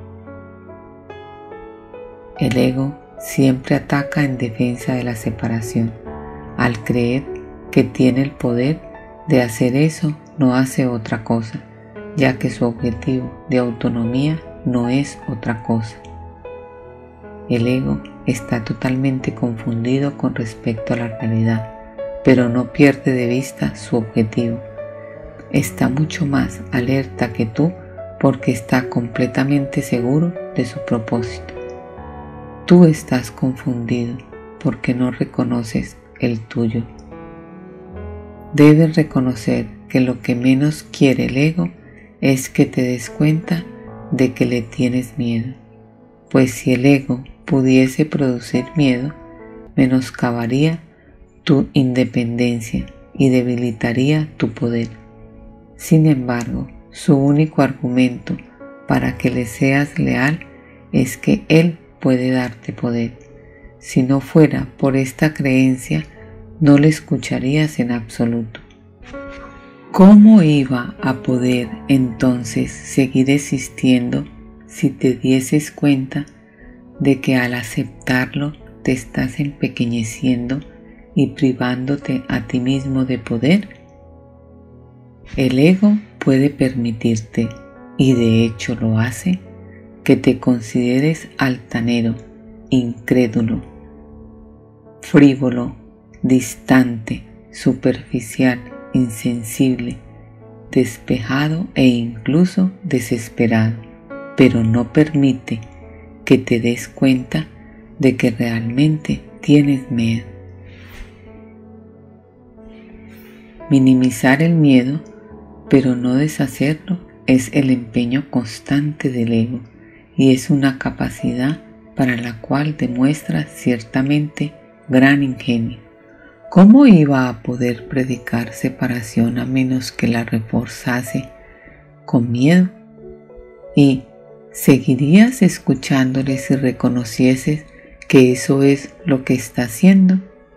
A: El ego siempre ataca en defensa de la separación. Al creer que tiene el poder de hacer eso, no hace otra cosa, ya que su objetivo de autonomía no es otra cosa. El ego está totalmente confundido con respecto a la realidad, pero no pierde de vista su objetivo. Está mucho más alerta que tú porque está completamente seguro de su propósito. Tú estás confundido porque no reconoces el tuyo. Debes reconocer que lo que menos quiere el ego es que te des cuenta de que le tienes miedo, pues si el ego pudiese producir miedo, menoscabaría tu independencia y debilitaría tu poder. Sin embargo, su único argumento para que le seas leal es que Él puede darte poder. Si no fuera por esta creencia, no le escucharías en absoluto. ¿Cómo iba a poder entonces seguir existiendo si te dieses cuenta de que al aceptarlo te estás empequeñeciendo y privándote a ti mismo de poder? El ego puede permitirte, y de hecho lo hace, que te consideres altanero, incrédulo, frívolo, distante, superficial, insensible, despejado e incluso desesperado, pero no permite que te des cuenta de que realmente tienes miedo. Minimizar el miedo, pero no deshacerlo, es el empeño constante del ego y es una capacidad para la cual demuestra ciertamente gran ingenio. ¿Cómo iba a poder predicar separación a menos que la reforzase con miedo? ¿Y seguirías escuchándole si reconocieses que eso es lo que está haciendo?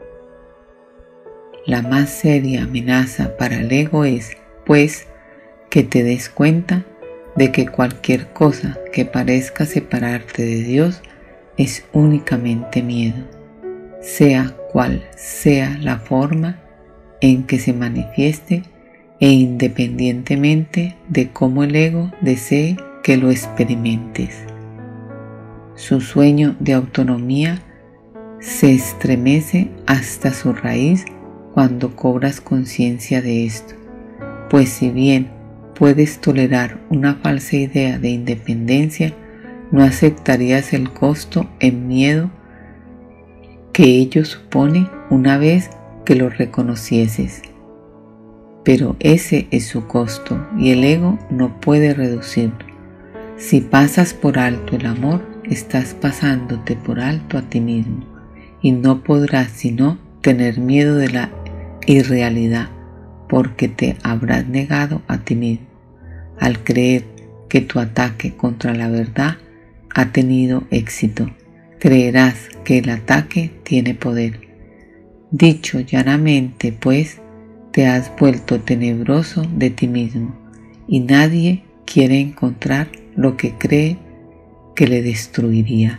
A: La más seria amenaza para el ego es, pues, que te des cuenta de que cualquier cosa que parezca separarte de Dios es únicamente miedo, sea cual sea la forma en que se manifieste e independientemente de cómo el ego desee que lo experimentes. Su sueño de autonomía se estremece hasta su raíz cuando cobras conciencia de esto, pues si bien puedes tolerar una falsa idea de independencia, no aceptarías el costo en miedo que ello supone una vez que lo reconocieses. Pero ese es su costo y el ego no puede reducirlo. Si pasas por alto el amor, estás pasándote por alto a ti mismo y no podrás sino tener miedo de la irrealidad porque te habrás negado a ti mismo. Al creer que tu ataque contra la verdad ha tenido éxito, creerás que el ataque tiene poder. Dicho llanamente, pues, te has vuelto tenebroso de ti mismo y nadie quiere encontrar lo que cree que le destruiría.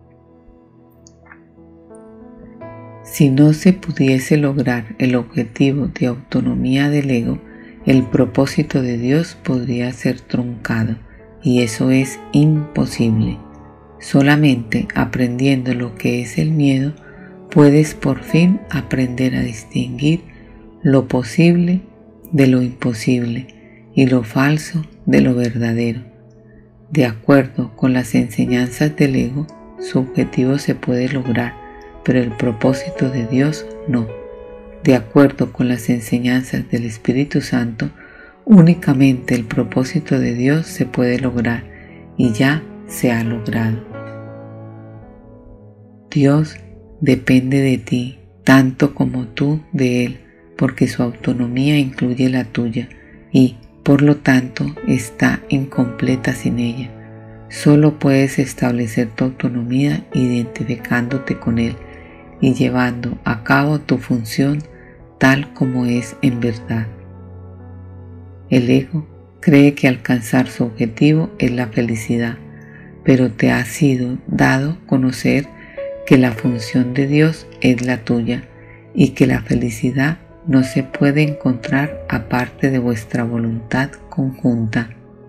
A: Si no se pudiese lograr el objetivo de autonomía del ego, el propósito de Dios podría ser truncado y eso es imposible. Solamente aprendiendo lo que es el miedo, puedes por fin aprender a distinguir lo posible de lo imposible y lo falso de lo verdadero. De acuerdo con las enseñanzas del ego, su objetivo se puede lograr, pero el propósito de Dios no. De acuerdo con las enseñanzas del Espíritu Santo, únicamente el propósito de Dios se puede lograr y ya se ha logrado. Dios depende de ti tanto como tú de Él, porque su autonomía incluye la tuya y, por lo tanto, está incompleta sin ella. Solo puedes establecer tu autonomía identificándote con Él y llevando a cabo tu función tal como es en verdad. El ego cree que alcanzar su objetivo es la felicidad, pero te ha sido dado conocer que la función de Dios es la tuya y que la felicidad no se puede encontrar aparte de vuestra voluntad conjunta.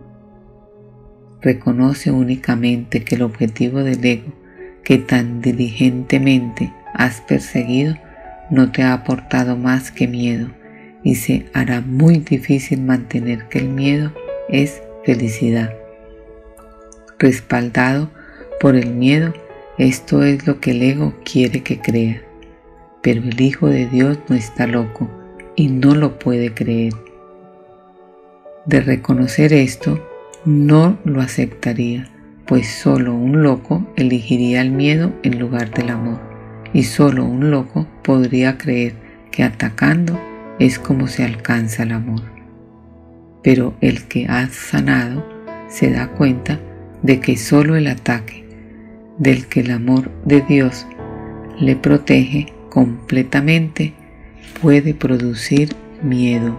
A: Reconoce únicamente que el objetivo del ego que tan diligentemente has perseguido no te ha aportado más que miedo y se hará muy difícil mantener que el miedo es felicidad. Respaldado por el miedo, esto es lo que el ego quiere que crea, pero el Hijo de Dios no está loco y no lo puede creer. De reconocer esto, no lo aceptaría, pues solo un loco elegiría el miedo en lugar del amor, y solo un loco podría creer que atacando es como se alcanza el amor. Pero el que ha sanado se da cuenta de que solo el ataque, del que el amor de Dios le protege completamente, puede producir miedo.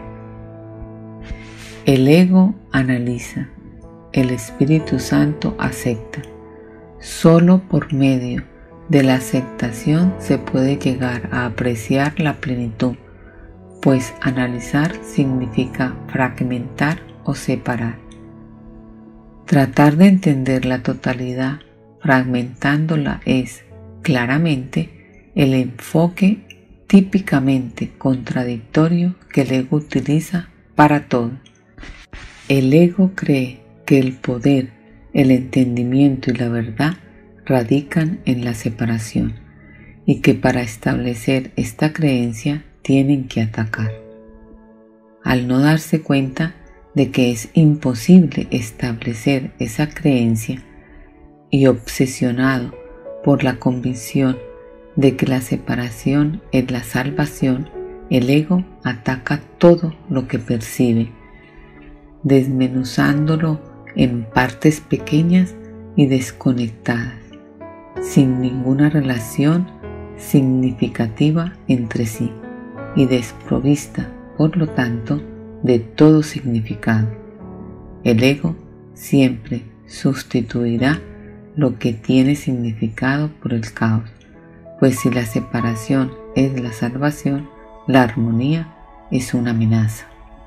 A: El ego analiza, el Espíritu Santo acepta. Solo por medio de la aceptación se puede llegar a apreciar la plenitud, pues analizar significa fragmentar o separar. Tratar de entender la totalidad fragmentándola es, claramente, el enfoque típicamente contradictorio que el ego utiliza para todo. El ego cree que el poder, el entendimiento y la verdad radican en la separación y que para establecer esta creencia tienen que atacar. Al no darse cuenta de que es imposible establecer esa creencia y obsesionado por la convicción de que la separación es la salvación, el ego ataca todo lo que percibe, desmenuzándolo en partes pequeñas y desconectadas, sin ninguna relación significativa entre sí y desprovista, por lo tanto, de todo significado. El ego siempre sustituirá lo que tiene significado por el caos, pues si la separación es la salvación, la armonía es una amenaza.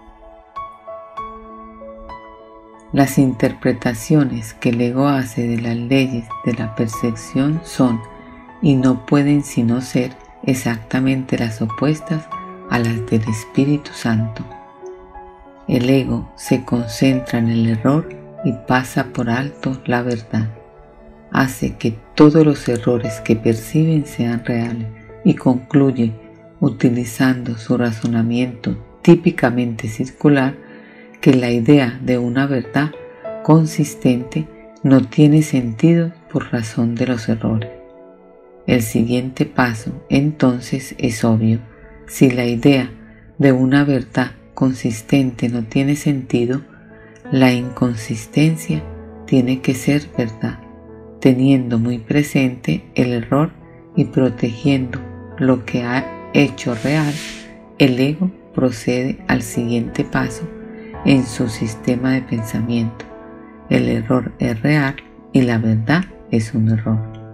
A: Las interpretaciones que el ego hace de las leyes de la percepción son y no pueden sino ser exactamente las opuestas a las del Espíritu Santo. El ego se concentra en el error y pasa por alto la verdad. Hace que todos los errores que perciben sean reales y concluye, utilizando su razonamiento típicamente circular, que la idea de una verdad consistente no tiene sentido por razón de los errores. El siguiente paso, entonces, es obvio. Si la idea de una verdad consistente no tiene sentido, la inconsistencia tiene que ser verdad, teniendo muy presente el error y protegiendo lo que ha hecho real. El ego procede al siguiente paso en su sistema de pensamiento. El error es real y la verdad es un error.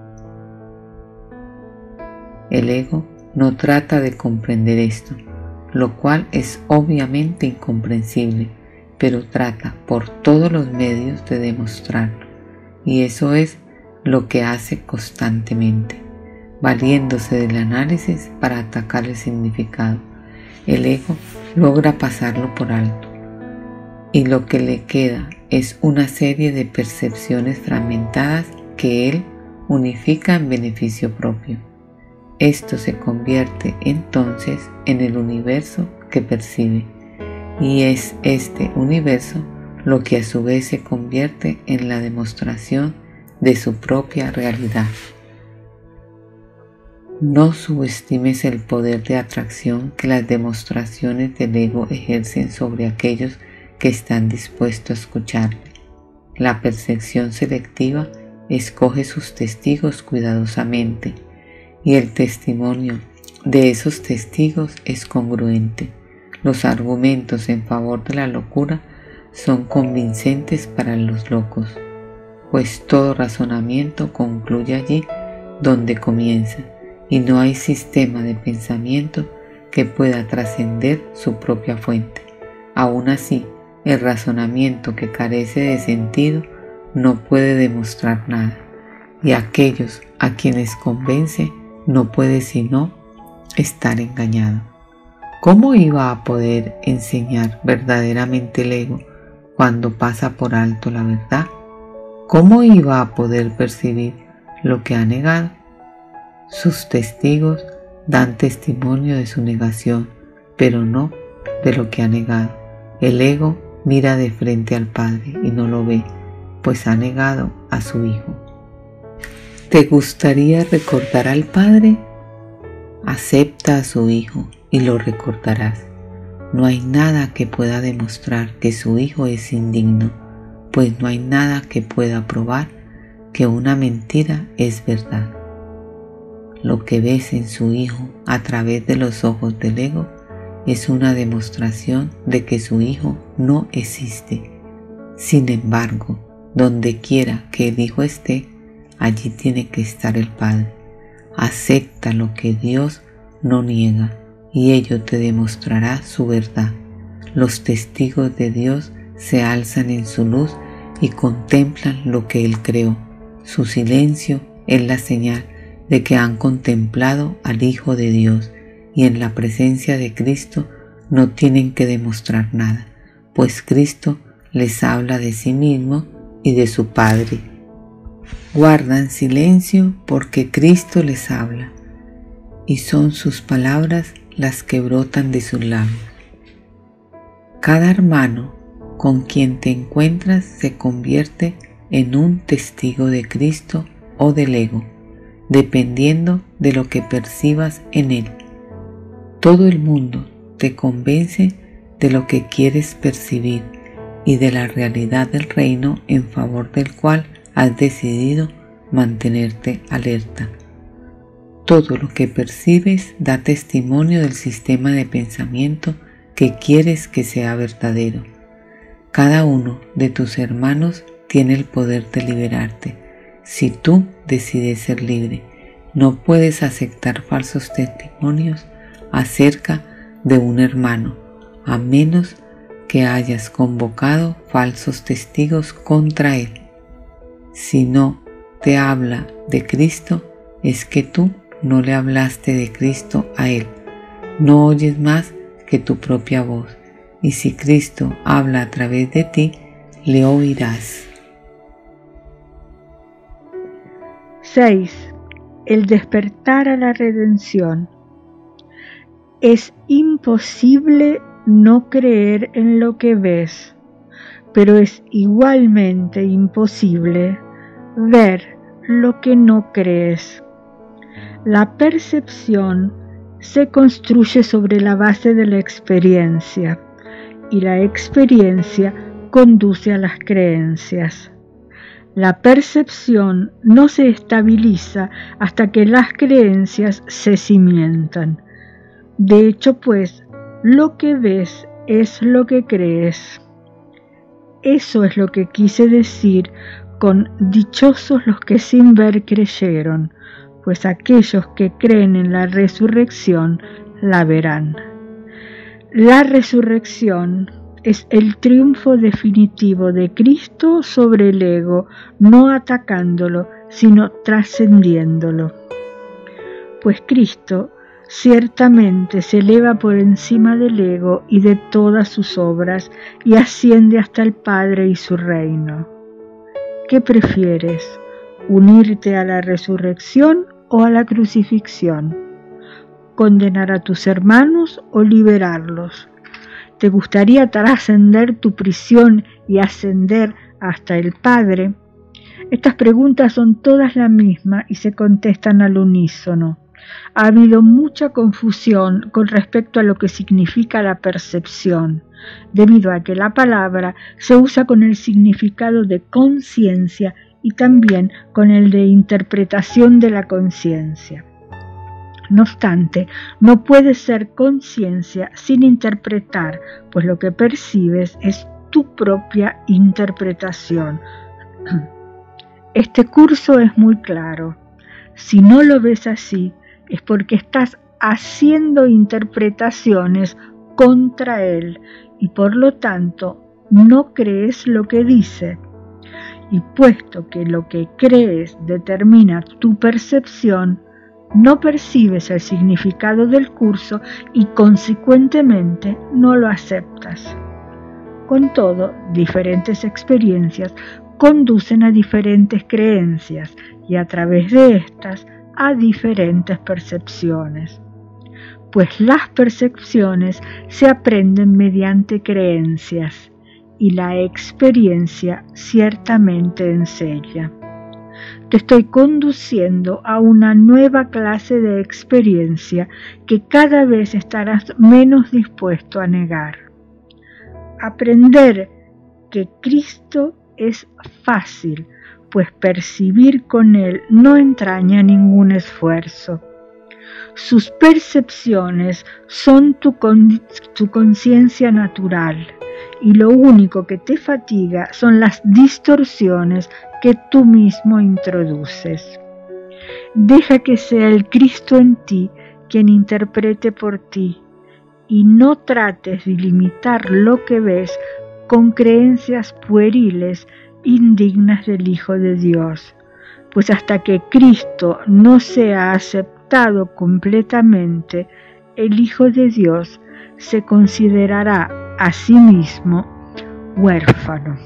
A: El ego no trata de comprender esto, lo cual es obviamente incomprensible, pero trata por todos los medios de demostrarlo, y eso es lo que hace constantemente, valiéndose del análisis para atacar el significado. El ego logra pasarlo por alto, y lo que le queda es una serie de percepciones fragmentadas que él unifica en beneficio propio. Esto se convierte entonces en el universo que percibe, y es este universo lo que a su vez se convierte en la demostración de su propia realidad. No subestimes el poder de atracción que las demostraciones del ego ejercen sobre aquellos que están dispuestos a escucharle. La percepción selectiva escoge sus testigos cuidadosamente, y el testimonio de esos testigos es congruente. Los argumentos en favor de la locura son convincentes para los locos, pues todo razonamiento concluye allí donde comienza, y no hay sistema de pensamiento que pueda trascender su propia fuente. Aún así, el razonamiento que carece de sentido no puede demostrar nada, y aquellos a quienes convence no puede sino estar engañado. ¿Cómo iba a poder enseñar verdaderamente el ego cuando pasa por alto la verdad? ¿Cómo iba a poder percibir lo que ha negado? Sus testigos dan testimonio de su negación, pero no de lo que ha negado. El ego mira de frente al Padre y no lo ve, pues ha negado a su Hijo. ¿Te gustaría recordar al Padre? Acepta a su Hijo y lo recordarás. No hay nada que pueda demostrar que su Hijo es indigno, pues no hay nada que pueda probar que una mentira es verdad. Lo que ves en su Hijo a través de los ojos del ego es una demostración de que su Hijo no existe. Sin embargo, donde quiera que el Hijo esté, allí tiene que estar el Padre. Acepta lo que Dios no niega, y ello te demostrará su verdad. Los testigos de Dios se alzan en su luz y contemplan lo que Él creó. Su silencio es la señal de que han contemplado al Hijo de Dios, y en la presencia de Cristo no tienen que demostrar nada, pues Cristo les habla de sí mismo y de su Padre. Guardan silencio porque Cristo les habla, y son sus palabras las que brotan de sus labios. Cada hermano con quien te encuentras se convierte en un testigo de Cristo o del ego, dependiendo de lo que percibas en él. Todo el mundo te convence de lo que quieres percibir y de la realidad del reino en favor del cual has decidido mantenerte alerta. Todo lo que percibes da testimonio del sistema de pensamiento que quieres que sea verdadero. Cada uno de tus hermanos tiene el poder de liberarte, si tú decides ser libre. No puedes aceptar falsos testimonios acerca de un hermano, a menos que hayas convocado falsos testigos contra él. Si no te habla de Cristo, es que tú no le hablaste de Cristo a él. No oyes más que tu propia voz, y si Cristo habla a través de ti, le oirás.
B: 6. El despertar a la redención. Es imposible no creer en lo que ves, pero es igualmente imposible ver lo que no crees. La percepción se construye sobre la base de la experiencia, y la experiencia conduce a las creencias. La percepción no se estabiliza hasta que las creencias se cimientan. De hecho, pues, lo que ves es lo que crees. Eso es lo que quise decir con dichosos los que sin ver creyeron, pues aquellos que creen en la resurrección la verán. La resurrección es el triunfo definitivo de Cristo sobre el ego, no atacándolo, sino trascendiéndolo. Pues Cristo ciertamente se eleva por encima del ego y de todas sus obras y asciende hasta el Padre y su reino. ¿Qué prefieres? ¿Unirte a la resurrección o a la crucifixión? ¿Condenar a tus hermanos o liberarlos? ¿Te gustaría trascender tu prisión y ascender hasta el Padre? Estas preguntas son todas las mismas y se contestan al unísono. Ha habido mucha confusión con respecto a lo que significa la percepción, debido a que la palabra se usa con el significado de conciencia y también con el de interpretación de la conciencia. No obstante, no puedes ser conciencia sin interpretar, pues lo que percibes es tu propia interpretación. Este curso es muy claro. Si no lo ves así, es porque estás haciendo interpretaciones contra él y por lo tanto no crees lo que dice. Y puesto que lo que crees determina tu percepción, no percibes el significado del curso y consecuentemente no lo aceptas. Con todo, diferentes experiencias conducen a diferentes creencias y a través de estas a diferentes percepciones, pues las percepciones se aprenden mediante creencias y la experiencia ciertamente enseña. Te estoy conduciendo a una nueva clase de experiencia que cada vez estarás menos dispuesto a negar. Aprender que Cristo es fácil, pues percibir con Él no entraña ningún esfuerzo. Sus percepciones son tu conciencia natural, y lo único que te fatiga son las distorsiones que tú mismo introduces. Deja que sea el Cristo en ti quien interprete por ti, y no trates de limitar lo que ves con creencias pueriles indignas del Hijo de Dios, pues hasta que Cristo no sea aceptado completamente, el Hijo de Dios se considerará a sí mismo huérfano.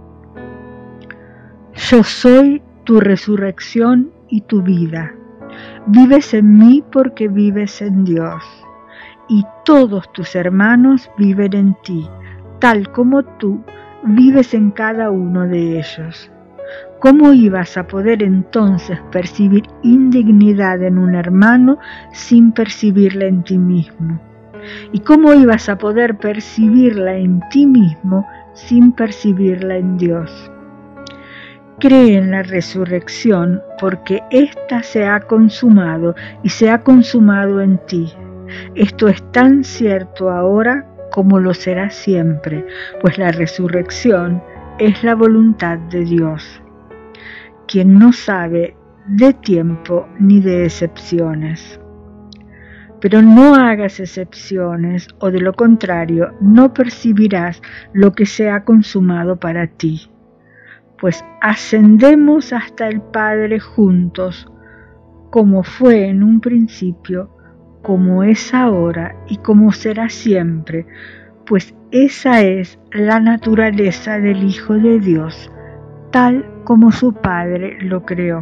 B: Yo soy tu resurrección y tu vida. Vives en mí porque vives en Dios, y todos tus hermanos viven en ti, tal como tú vives en cada uno de ellos. ¿Cómo ibas a poder entonces percibir indignidad en un hermano sin percibirla en ti mismo? ¿Y cómo ibas a poder percibirla en ti mismo sin percibirla en Dios? Cree en la resurrección porque ésta se ha consumado y se ha consumado en ti. Esto es tan cierto ahora como lo será siempre, pues la resurrección es la voluntad de Dios, quien no sabe de tiempo ni de excepciones. Pero no hagas excepciones, o de lo contrario no percibirás lo que se ha consumado para ti, pues ascendemos hasta el Padre juntos, como fue en un principio, como es ahora y como será siempre, pues esa es la naturaleza del Hijo de Dios, tal como su Padre lo creó.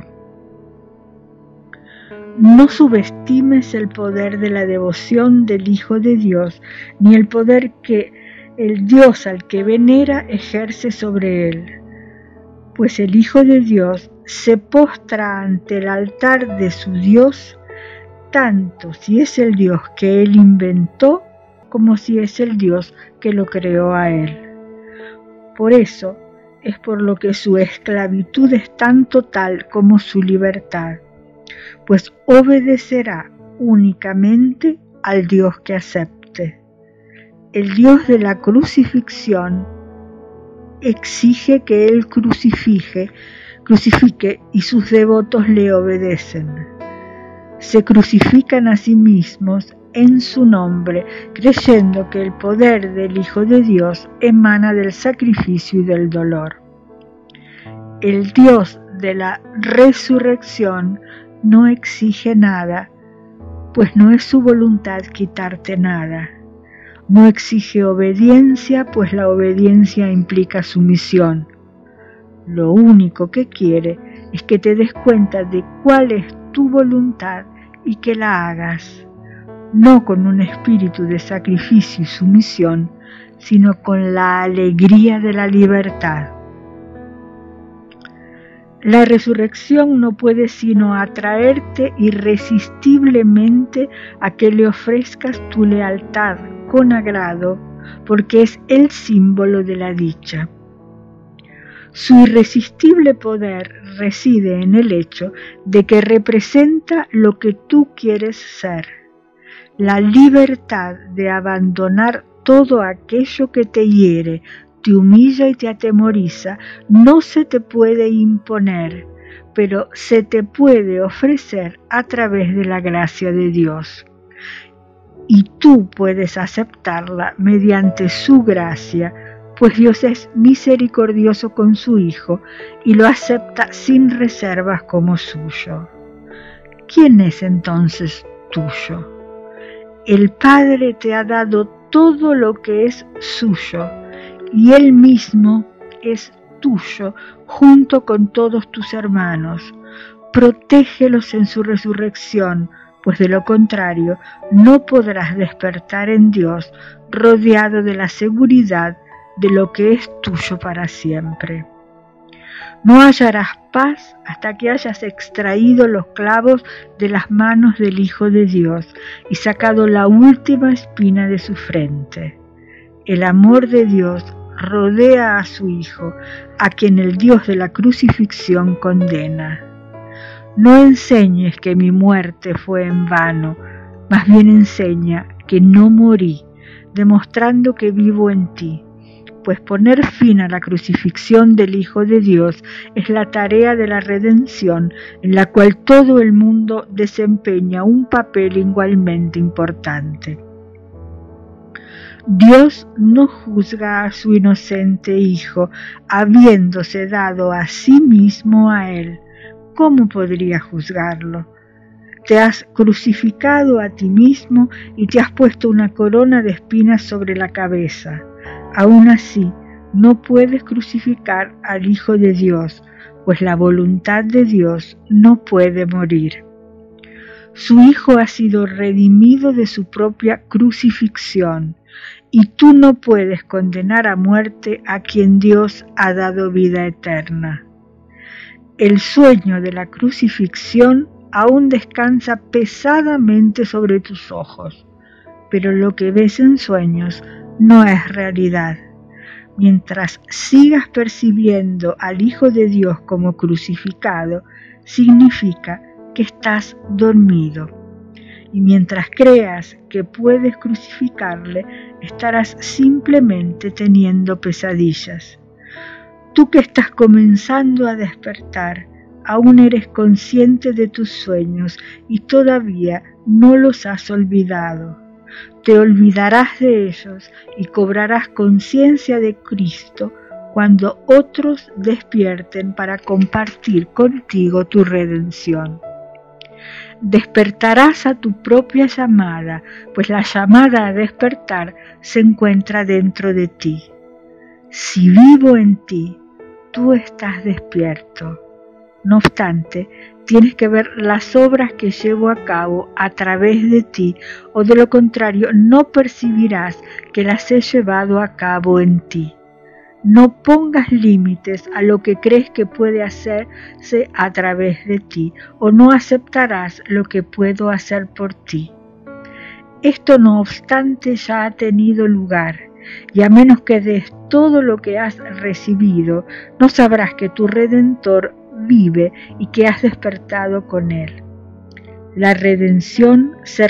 B: No subestimes el poder de la devoción del Hijo de Dios, ni el poder que el Dios al que venera ejerce sobre él, pues el Hijo de Dios se postra ante el altar de su Dios, tanto si es el Dios que él inventó, como si es el Dios que lo creó a él. Por eso es por lo que su esclavitud es tan total como su libertad, pues obedecerá únicamente al Dios que acepte. El Dios de la crucifixión exige que él crucifique y sus devotos le obedecen. se crucifican a sí mismos en su nombre, creyendo que el poder del Hijo de Dios emana del sacrificio y del dolor. El Dios de la resurrección no exige nada, pues no es su voluntad quitarte nada. No exige obediencia, pues la obediencia implica sumisión. Lo único que quiere es que te des cuenta de cuál es tu voluntad y que la hagas, no con un espíritu de sacrificio y sumisión, sino con la alegría de la libertad. La resurrección no puede sino atraerte irresistiblemente a que le ofrezcas tu lealtad con agrado, porque es el símbolo de la dicha. Su irresistible poder reside en el hecho de que representa lo que tú quieres ser, la libertad de abandonar todo aquello que te hiere, te humilla y te atemoriza. No se te puede imponer, pero se te puede ofrecer a través de la gracia de Dios. Y tú puedes aceptarla mediante su gracia, pues Dios es misericordioso con su Hijo y lo acepta sin reservas como suyo. ¿Quién es entonces tuyo? El Padre te ha dado todo lo que es suyo y Él mismo es tuyo junto con todos tus hermanos. Protégelos en su resurrección, pues de lo contrario no podrás despertar en Dios rodeado de la seguridad de lo que es tuyo para siempre. No hallarás paz hasta que hayas extraído los clavos de las manos del Hijo de Dios y sacado la última espina de su frente. El amor de Dios rodea a su Hijo, a quien el Dios de la crucifixión condena. No enseñes que mi muerte fue en vano, más bien enseña que no morí, demostrando que vivo en ti. Pues poner fin a la crucifixión del Hijo de Dios es la tarea de la redención, en la cual todo el mundo desempeña un papel igualmente importante. Dios no juzga a su inocente Hijo, habiéndose dado a sí mismo a Él. ¿Cómo podría juzgarlo? Te has crucificado a ti mismo y te has puesto una corona de espinas sobre la cabeza. Aún así, no puedes crucificar al Hijo de Dios, pues la voluntad de Dios no puede morir. Su Hijo ha sido redimido de su propia crucifixión, y tú no puedes condenar a muerte a quien Dios ha dado vida eterna. El sueño de la crucifixión aún descansa pesadamente sobre tus ojos, pero lo que ves en sueños no es realidad. Mientras sigas percibiendo al Hijo de Dios como crucificado, significa que estás dormido. Y mientras creas que puedes crucificarle, estarás simplemente teniendo pesadillas. Tú que estás comenzando a despertar, aún eres consciente de tus sueños y todavía no los has olvidado. Te olvidarás de ellos y cobrarás conciencia de Cristo cuando otros despierten para compartir contigo tu redención. Despertarás a tu propia llamada, pues la llamada a despertar se encuentra dentro de ti. Si vivo en ti, tú estás despierto. No obstante, tienes que ver las obras que llevo a cabo a través de ti, o de lo contrario no percibirás que las he llevado a cabo en ti. No pongas límites a lo que crees que puede hacerse a través de ti, o no aceptarás lo que puedo hacer por ti. Esto no obstante ya ha tenido lugar, y a menos que des todo lo que has recibido, no sabrás que tu Redentor vive y que has despertado con Él. La redención se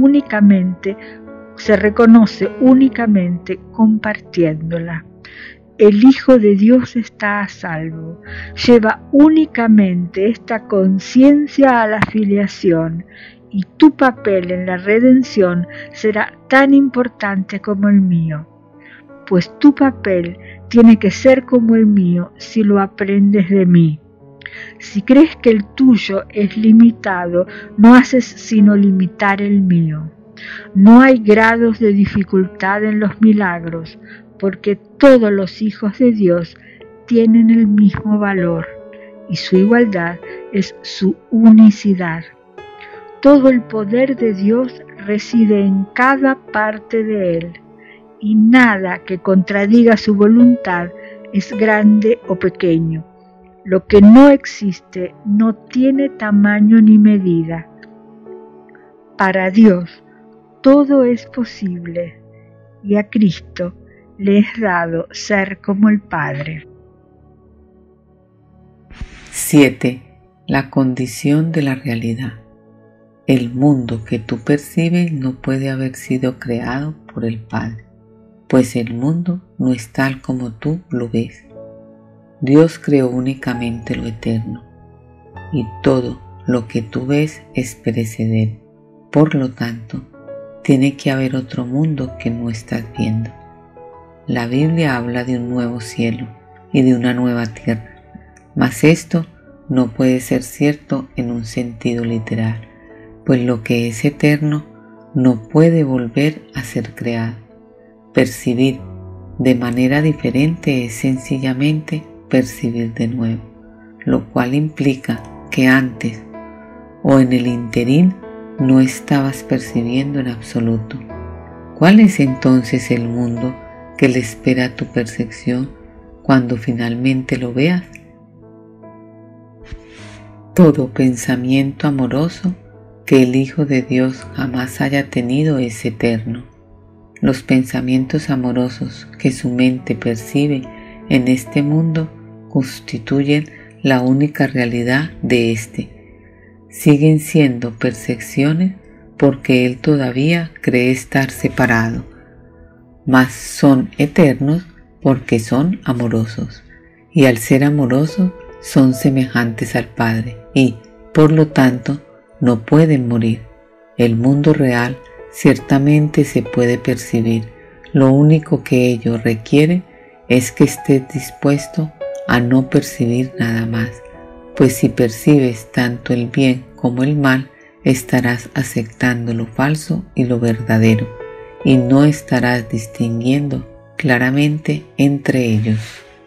B: reconoce únicamente compartiéndola. el Hijo de Dios está a salvo. Lleva únicamente esta conciencia a la filiación y tu papel en la redención será tan importante como el mío, pues tu papel tiene que ser como el mío si lo aprendes de mí. Si crees que el tuyo es limitado, no haces sino limitar el mío. No hay grados de dificultad en los milagros, porque todos los hijos de Dios tienen el mismo valor, y su igualdad es su unicidad. Todo el poder de Dios reside en cada parte de Él, y nada que contradiga su voluntad es grande o pequeño. Lo que no existe no tiene tamaño ni medida. Para Dios todo es posible, y a Cristo le es dado ser como el Padre.
A: 7. La condición de la realidad. El mundo que tú percibes no puede haber sido creado por el Padre, pues el mundo no es tal como tú lo ves. Dios creó únicamente lo eterno, y todo lo que tú ves es perecedero. Por lo tanto, tiene que haber otro mundo que no estás viendo. La Biblia habla de un nuevo cielo y de una nueva tierra, mas esto no puede ser cierto en un sentido literal, pues lo que es eterno no puede volver a ser creado. Percibir de manera diferente es sencillamente percibir de nuevo, lo cual implica que antes o en el interín no estabas percibiendo en absoluto. ¿Cuál es entonces el mundo que le espera a tu percepción cuando finalmente lo veas? Todo pensamiento amoroso que el Hijo de Dios jamás haya tenido es eterno. Los pensamientos amorosos que su mente percibe en este mundo constituyen la única realidad de éste. Siguen siendo percepciones porque él todavía cree estar separado, mas son eternos porque son amorosos, y al ser amorosos son semejantes al Padre y, por lo tanto, no pueden morir. El mundo real ciertamente se puede percibir. Lo único que ello requiere es que estés dispuesto a no percibir nada más, pues si percibes tanto el bien como el mal, estarás aceptando lo falso y lo verdadero, y no estarás distinguiendo claramente entre ellos.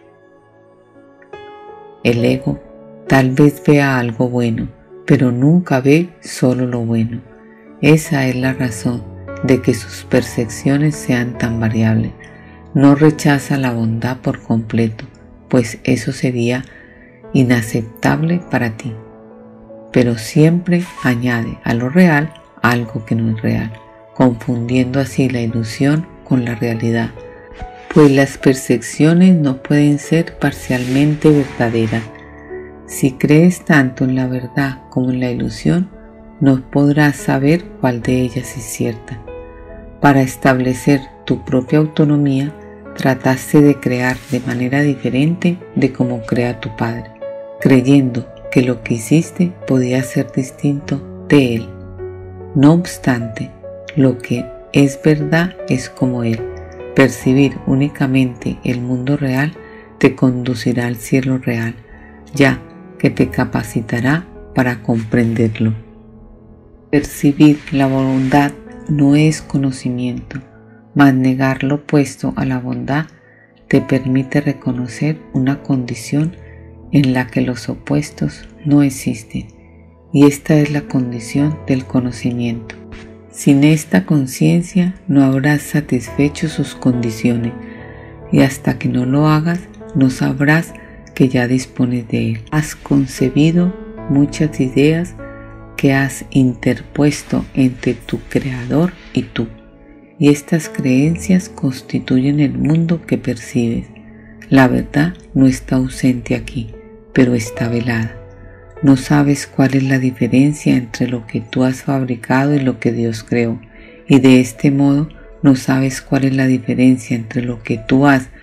A: El ego tal vez vea algo bueno, pero nunca ve solo lo bueno. Esa es la razón de que sus percepciones sean tan variables. No rechaza la bondad por completo, pues eso sería inaceptable para ti, pero siempre añade a lo real algo que no es real, confundiendo así la ilusión con la realidad, pues las percepciones no pueden ser parcialmente verdaderas. Si crees tanto en la verdad como en la ilusión, no podrás saber cuál de ellas es cierta. Para establecer tu propia autonomía, trataste de crear de manera diferente de como crea tu Padre, creyendo que lo que hiciste podía ser distinto de Él. No obstante, lo que es verdad es como Él. Percibir únicamente el mundo real te conducirá al cielo real, ya que te capacitará para comprenderlo. Percibir la bondad no es conocimiento, mas negar lo opuesto a la bondad te permite reconocer una condición en la que los opuestos no existen, y esta es la condición del conocimiento. Sin esta conciencia no habrás satisfecho sus condiciones, y hasta que no lo hagas no sabrás que ya dispones de él. Has concebido muchas ideas que has interpuesto entre tu Creador y tú, y estas creencias constituyen el mundo que percibes. La verdad no está ausente aquí, pero está velada. No sabes cuál es la diferencia entre lo que tú has fabricado y lo que Dios creó, y de este modo no sabes cuál es la diferencia entre lo que tú has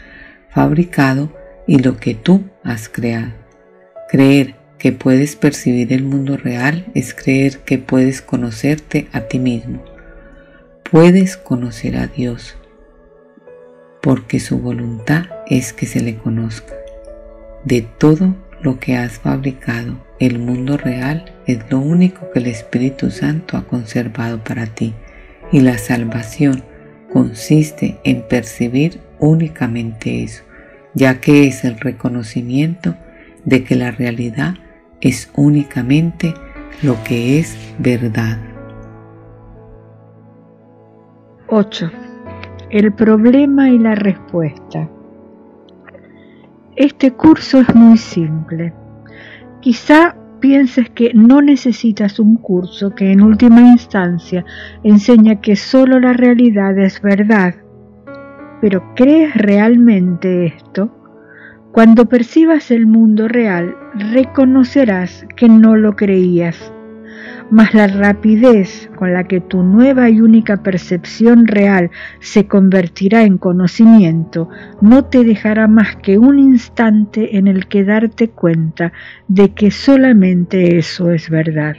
A: fabricado y lo que tú has creado. Creer que puedes percibir el mundo real es creer que puedes conocerte a ti mismo. Puedes conocer a Dios, porque su voluntad es que se le conozca. De todo lo que has fabricado, el mundo real es lo único que el Espíritu Santo ha conservado para ti, y la salvación consiste en percibir únicamente eso, ya que es el reconocimiento de que la realidad es únicamente lo que es verdad.
B: 8. El problema y la respuesta. Este curso es muy simple. Quizá pienses que no necesitas un curso que en última instancia enseña que solo la realidad es verdad. ¿Pero crees realmente esto? Cuando percibas el mundo real, reconocerás que no lo creías. Mas la rapidez con la que tu nueva y única percepción real se convertirá en conocimiento no te dejará más que un instante en el que darte cuenta de que solamente eso es verdad.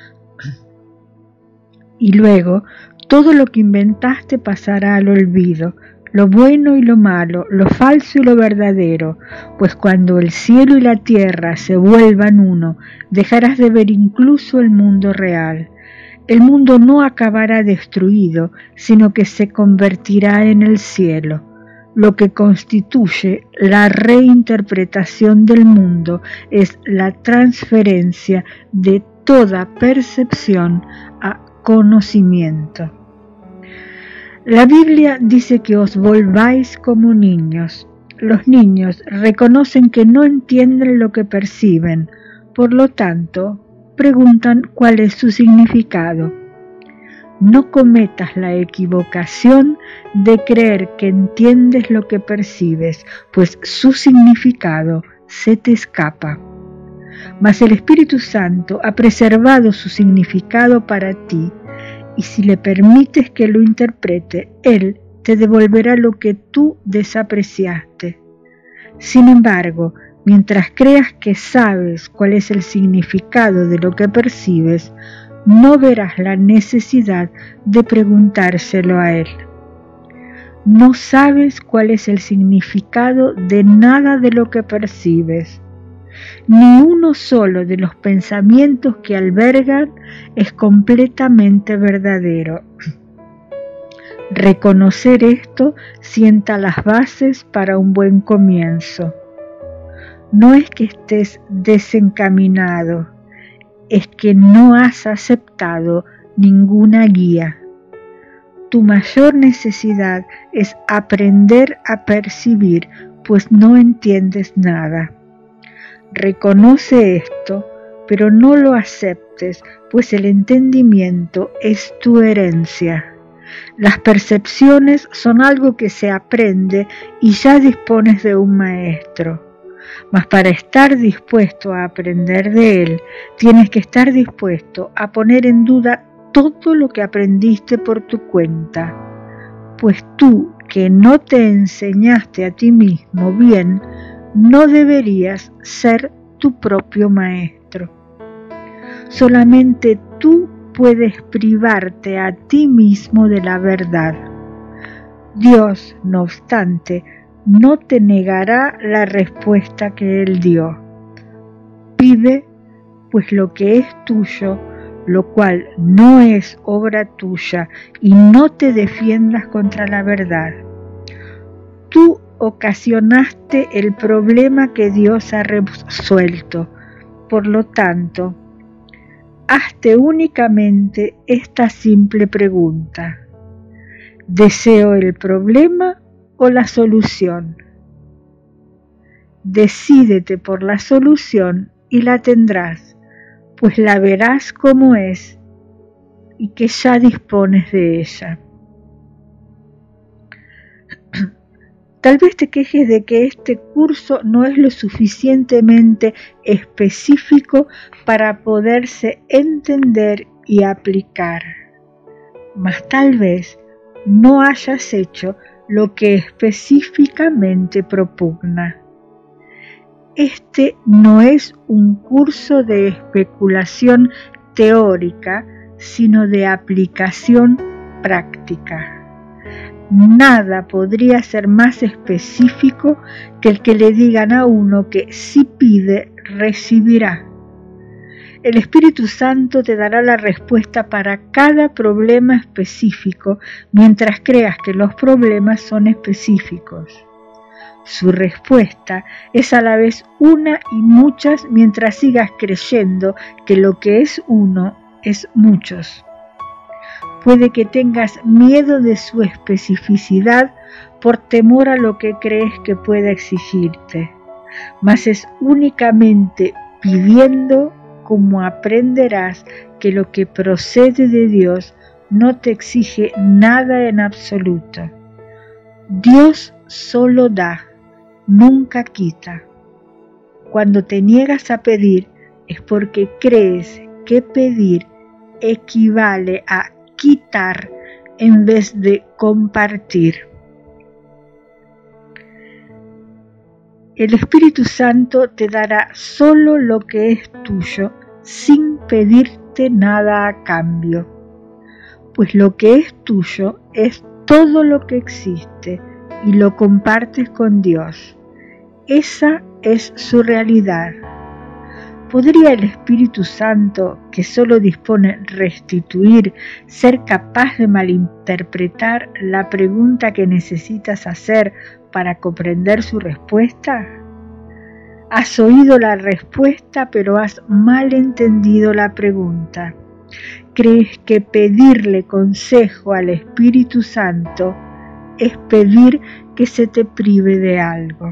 B: Y luego todo lo que inventaste pasará al olvido, lo bueno y lo malo, lo falso y lo verdadero, pues cuando el cielo y la tierra se vuelvan uno, dejarás de ver incluso el mundo real. El mundo no acabará destruido, sino que se convertirá en el cielo. Lo que constituye la reinterpretación del mundo es la transferencia de toda percepción a conocimiento. La Biblia dice que os volváis como niños. Los niños reconocen que no entienden lo que perciben, por lo tanto, preguntan cuál es su significado. No cometas la equivocación de creer que entiendes lo que percibes, pues su significado se te escapa. Mas el Espíritu Santo ha preservado su significado para ti, y si le permites que lo interprete, Él te devolverá lo que tú desapreciaste. Sin embargo, mientras creas que sabes cuál es el significado de lo que percibes, no verás la necesidad de preguntárselo a Él. No sabes cuál es el significado de nada de lo que percibes. Ni uno solo de los pensamientos que albergan es completamente verdadero. Reconocer esto sienta las bases para un buen comienzo. No es que estés desencaminado, es que no has aceptado ninguna guía. Tu mayor necesidad es aprender a percibir, pues no entiendes nada. Reconoce esto, pero no lo aceptes, pues el entendimiento es tu herencia. Las percepciones son algo que se aprende y ya dispones de un maestro. Mas para estar dispuesto a aprender de él, tienes que estar dispuesto a poner en duda todo lo que aprendiste por tu cuenta, pues tú que no te enseñaste a ti mismo bien, no deberías ser tu propio maestro. Solamente tú puedes privarte a ti mismo de la verdad. Dios, no obstante, no te negará la respuesta que Él dio. Pide, pues lo que es tuyo, lo cual no es obra tuya, y no te defiendas contra la verdad. Tú ocasionaste el problema que Dios ha resuelto. Por lo tanto, hazte únicamente esta simple pregunta: ¿deseo el problema o la solución? Decídete por la solución y la tendrás, pues la verás como es y que ya dispones de ella. Tal vez te quejes de que este curso no es lo suficientemente específico para poderse entender y aplicar. Mas tal vez no hayas hecho lo que específicamente propugna. Este no es un curso de especulación teórica, sino de aplicación práctica. Nada podría ser más específico que el que le digan a uno que si pide, recibirá. El Espíritu Santo te dará la respuesta para cada problema específico mientras creas que los problemas son específicos. Su respuesta es a la vez una y muchas mientras sigas creyendo que lo que es uno es muchos. Puede que tengas miedo de su especificidad por temor a lo que crees que pueda exigirte, mas es únicamente pidiendo como aprenderás que lo que procede de Dios no te exige nada en absoluto. Dios solo da, nunca quita. Cuando te niegas a pedir es porque crees que pedir equivale a quitar en vez de compartir. El Espíritu Santo te dará solo lo que es tuyo, sin pedirte nada a cambio, pues lo que es tuyo es todo lo que existe y lo compartes con Dios. Esa es su realidad. ¿Podría el Espíritu Santo, que solo dispone restituir, ser capaz de malinterpretar la pregunta que necesitas hacer para comprender su respuesta? Has oído la respuesta, pero has mal entendido la pregunta. ¿Crees que pedirle consejo al Espíritu Santo es pedir que se te prive de algo?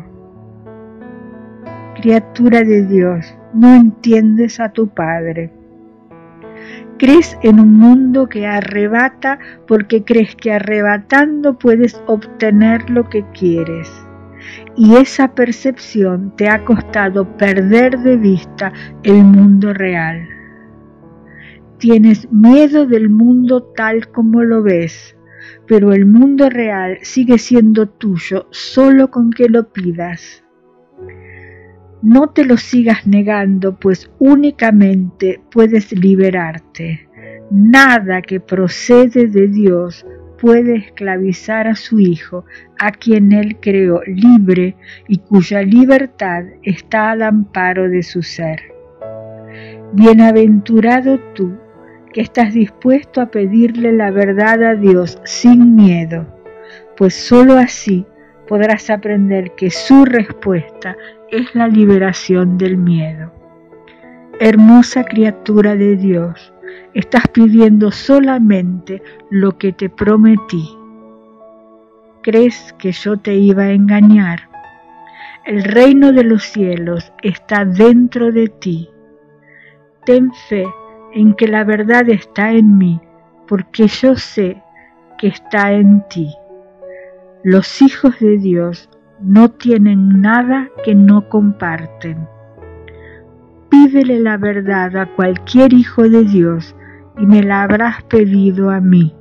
B: Criatura de Dios, no entiendes a tu Padre. Crees en un mundo que arrebata porque crees que arrebatando puedes obtener lo que quieres. Y esa percepción te ha costado perder de vista el mundo real. Tienes miedo del mundo tal como lo ves, pero el mundo real sigue siendo tuyo solo con que lo pidas. No te lo sigas negando, pues únicamente puedes liberarte. Nada que procede de Dios puede esclavizar a su Hijo, a quien Él creó libre y cuya libertad está al amparo de su ser. Bienaventurado tú, que estás dispuesto a pedirle la verdad a Dios sin miedo, pues sólo así podrás aprender que su respuesta es la liberación del miedo. Hermosa criatura de Dios, estás pidiendo solamente lo que te prometí. ¿Crees que yo te iba a engañar? El reino de los cielos está dentro de ti. Ten fe en que la verdad está en mí, porque yo sé que está en ti. Los hijos de Dios no tienen nada que no comparten. Pídele la verdad a cualquier hijo de Dios y me la habrás pedido a mí.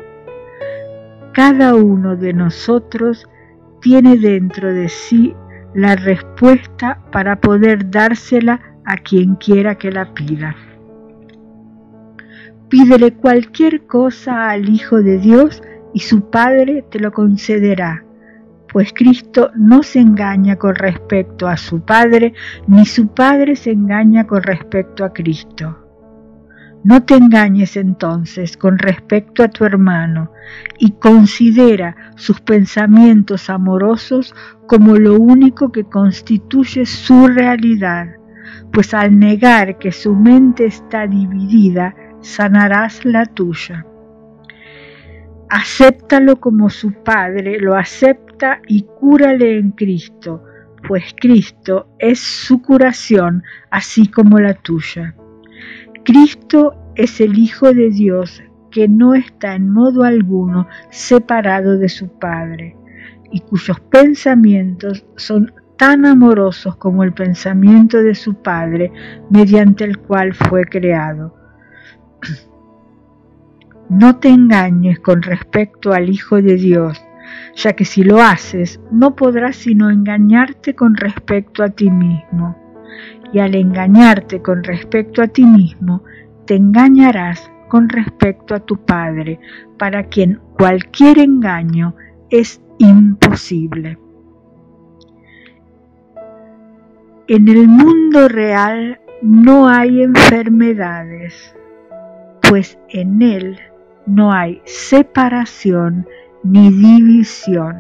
B: Cada uno de nosotros tiene dentro de sí la respuesta para poder dársela a quien quiera que la pida. Pídele cualquier cosa al Hijo de Dios y su Padre te lo concederá, pues Cristo no se engaña con respecto a su Padre, ni su Padre se engaña con respecto a Cristo. No te engañes entonces con respecto a tu hermano y considera sus pensamientos amorosos como lo único que constituye su realidad, pues al negar que su mente está dividida, sanarás la tuya. Acéptalo como su Padre lo acepta y cúrale en Cristo, pues Cristo es su curación, así como la tuya. Cristo es el Hijo de Dios que no está en modo alguno separado de su Padre y cuyos pensamientos son tan amorosos como el pensamiento de su Padre mediante el cual fue creado. No te engañes con respecto al Hijo de Dios, ya que si lo haces no podrás sino engañarte con respecto a ti mismo, y al engañarte con respecto a ti mismo, te engañarás con respecto a tu Padre, para quien cualquier engaño es imposible. En el mundo real no hay enfermedades, pues en él no hay separación ni división.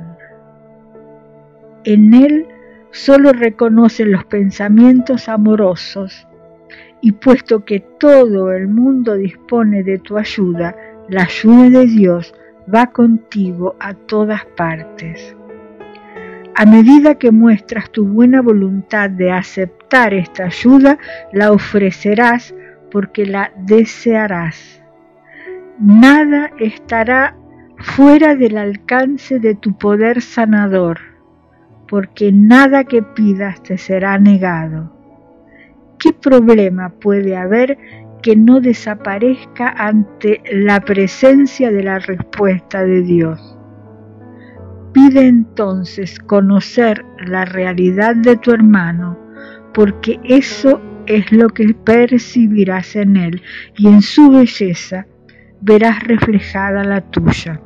B: En él solo reconocen los pensamientos amorosos, y puesto que todo el mundo dispone de tu ayuda, la ayuda de Dios va contigo a todas partes. A medida que muestras tu buena voluntad de aceptar esta ayuda, la ofrecerás porque la desearás. Nada estará fuera del alcance de tu poder sanador, porque nada que pidas te será negado. ¿Qué problema puede haber que no desaparezca ante la presencia de la respuesta de Dios? Pide entonces conocer la realidad de tu hermano, porque eso es lo que percibirás en él, y en su belleza verás reflejada la tuya.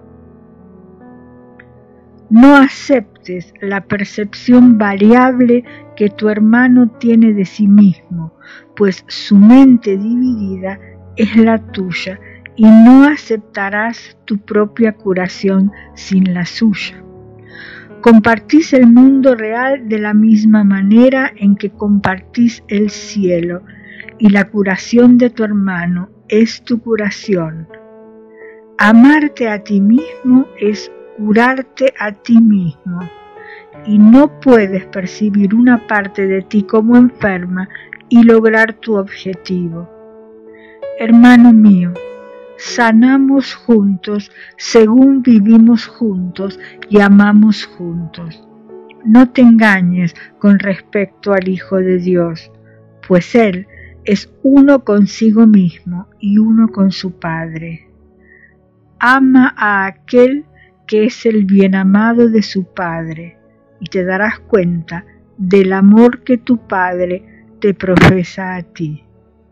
B: No aceptes la percepción variable que tu hermano tiene de sí mismo, pues su mente dividida es la tuya, y no aceptarás tu propia curación sin la suya. Compartís el mundo real de la misma manera en que compartís el cielo, y la curación de tu hermano es tu curación. Amarte a ti mismo es curarte a ti mismo, y no puedes percibir una parte de ti como enferma y lograr tu objetivo. Hermano mío, sanamos juntos según vivimos juntos y amamos juntos. No te engañes con respecto al Hijo de Dios, pues Él es uno consigo mismo y uno con su Padre. Ama a aquel que es el bien amado de su Padre, y te darás cuenta del amor que tu Padre te profesa a ti.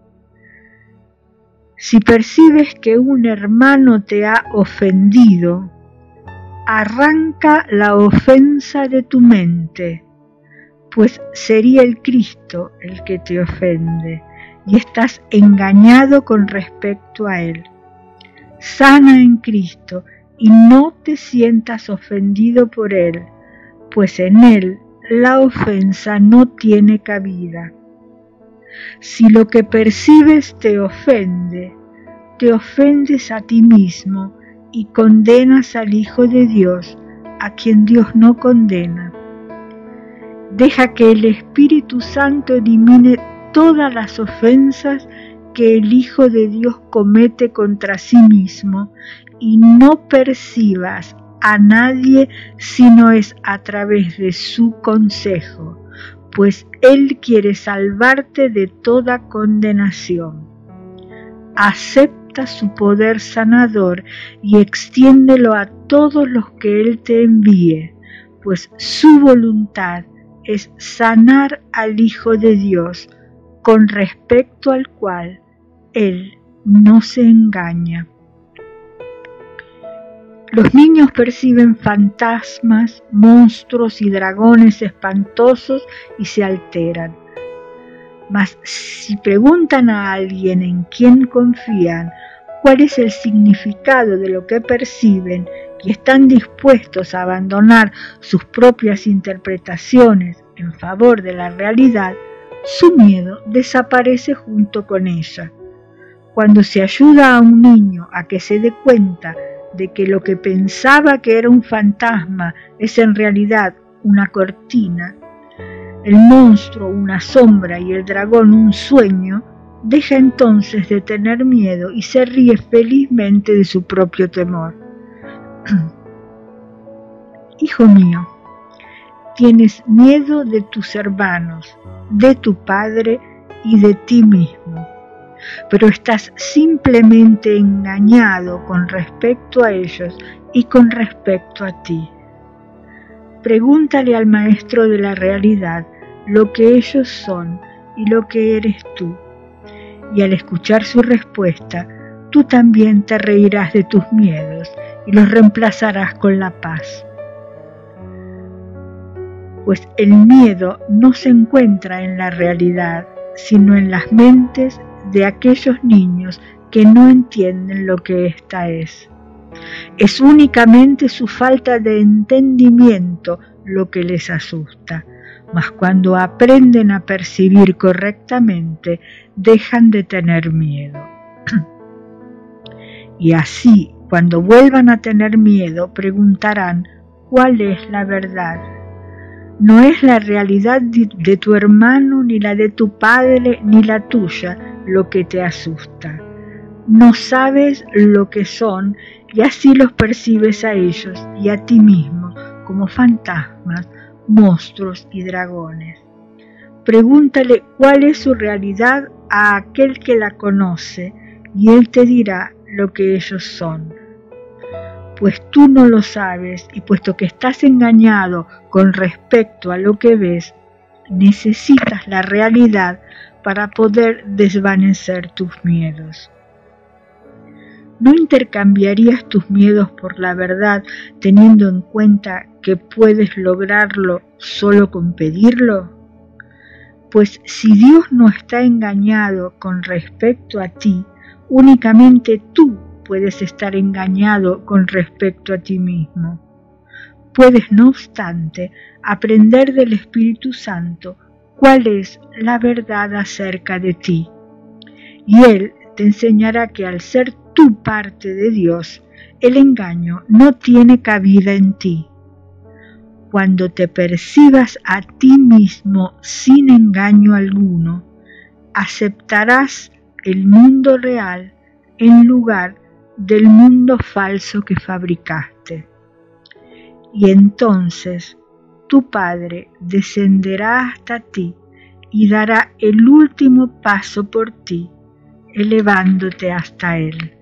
B: Si percibes que un hermano te ha ofendido, arranca la ofensa de tu mente, pues sería el Cristo el que te ofende, y estás engañado con respecto a Él. Sana en Cristo y no te sientas ofendido por Él, pues en Él la ofensa no tiene cabida. Si lo que percibes te ofendes a ti mismo y condenas al Hijo de Dios, a quien Dios no condena. Deja que el Espíritu Santo elimine todas las ofensas que el Hijo de Dios comete contra sí mismo, y no percibas a nadie sino es a través de su consejo, pues Él quiere salvarte de toda condenación. Acepta su poder sanador y extiéndelo a todos los que Él te envíe, pues su voluntad es sanar al Hijo de Dios, con respecto al cual Él no se engaña. Los niños perciben fantasmas, monstruos y dragones espantosos y se alteran. Mas si preguntan a alguien en quien confían cuál es el significado de lo que perciben y están dispuestos a abandonar sus propias interpretaciones en favor de la realidad, su miedo desaparece junto con ella. Cuando se ayuda a un niño a que se dé cuenta de que lo que pensaba que era un fantasma es en realidad una cortina, el monstruo una sombra y el dragón un sueño, deja entonces de tener miedo y se ríe felizmente de su propio temor. Hijo mío, tienes miedo de tus hermanos, de tu padre y de ti mismo, pero estás simplemente engañado con respecto a ellos y con respecto a ti. Pregúntale al Maestro de la realidad lo que ellos son y lo que eres tú. Y al escuchar su respuesta, tú también te reirás de tus miedos y los reemplazarás con la paz. Pues el miedo no se encuentra en la realidad, sino en las mentes de aquellos niños que no entienden lo que ésta es. Es únicamente su falta de entendimiento lo que les asusta, mas cuando aprenden a percibir correctamente, dejan de tener miedo. Y así, cuando vuelvan a tener miedo, preguntarán: ¿cuál es la verdad? No es la realidad de tu hermano, ni la de tu padre, ni la tuya lo que te asusta. No sabes lo que son y así los percibes a ellos y a ti mismo como fantasmas, monstruos y dragones. Pregúntale cuál es su realidad a aquel que la conoce y él te dirá lo que ellos son. Pues tú no lo sabes y puesto que estás engañado con respecto a lo que ves, necesitas la realidad para poder desvanecer tus miedos. ¿No intercambiarías tus miedos por la verdad teniendo en cuenta que puedes lograrlo solo con pedirlo? Pues si Dios no está engañado con respecto a ti, únicamente tú puedes estar engañado con respecto a ti mismo. Puedes, no obstante, aprender del Espíritu Santo cuál es la verdad acerca de ti. Y Él te enseñará que al ser tú parte de Dios, el engaño no tiene cabida en ti. Cuando te percibas a ti mismo sin engaño alguno, aceptarás el mundo real en lugar del mundo falso que fabricaste. Y entonces tu Padre descenderá hasta ti y dará el último paso por ti, elevándote hasta Él.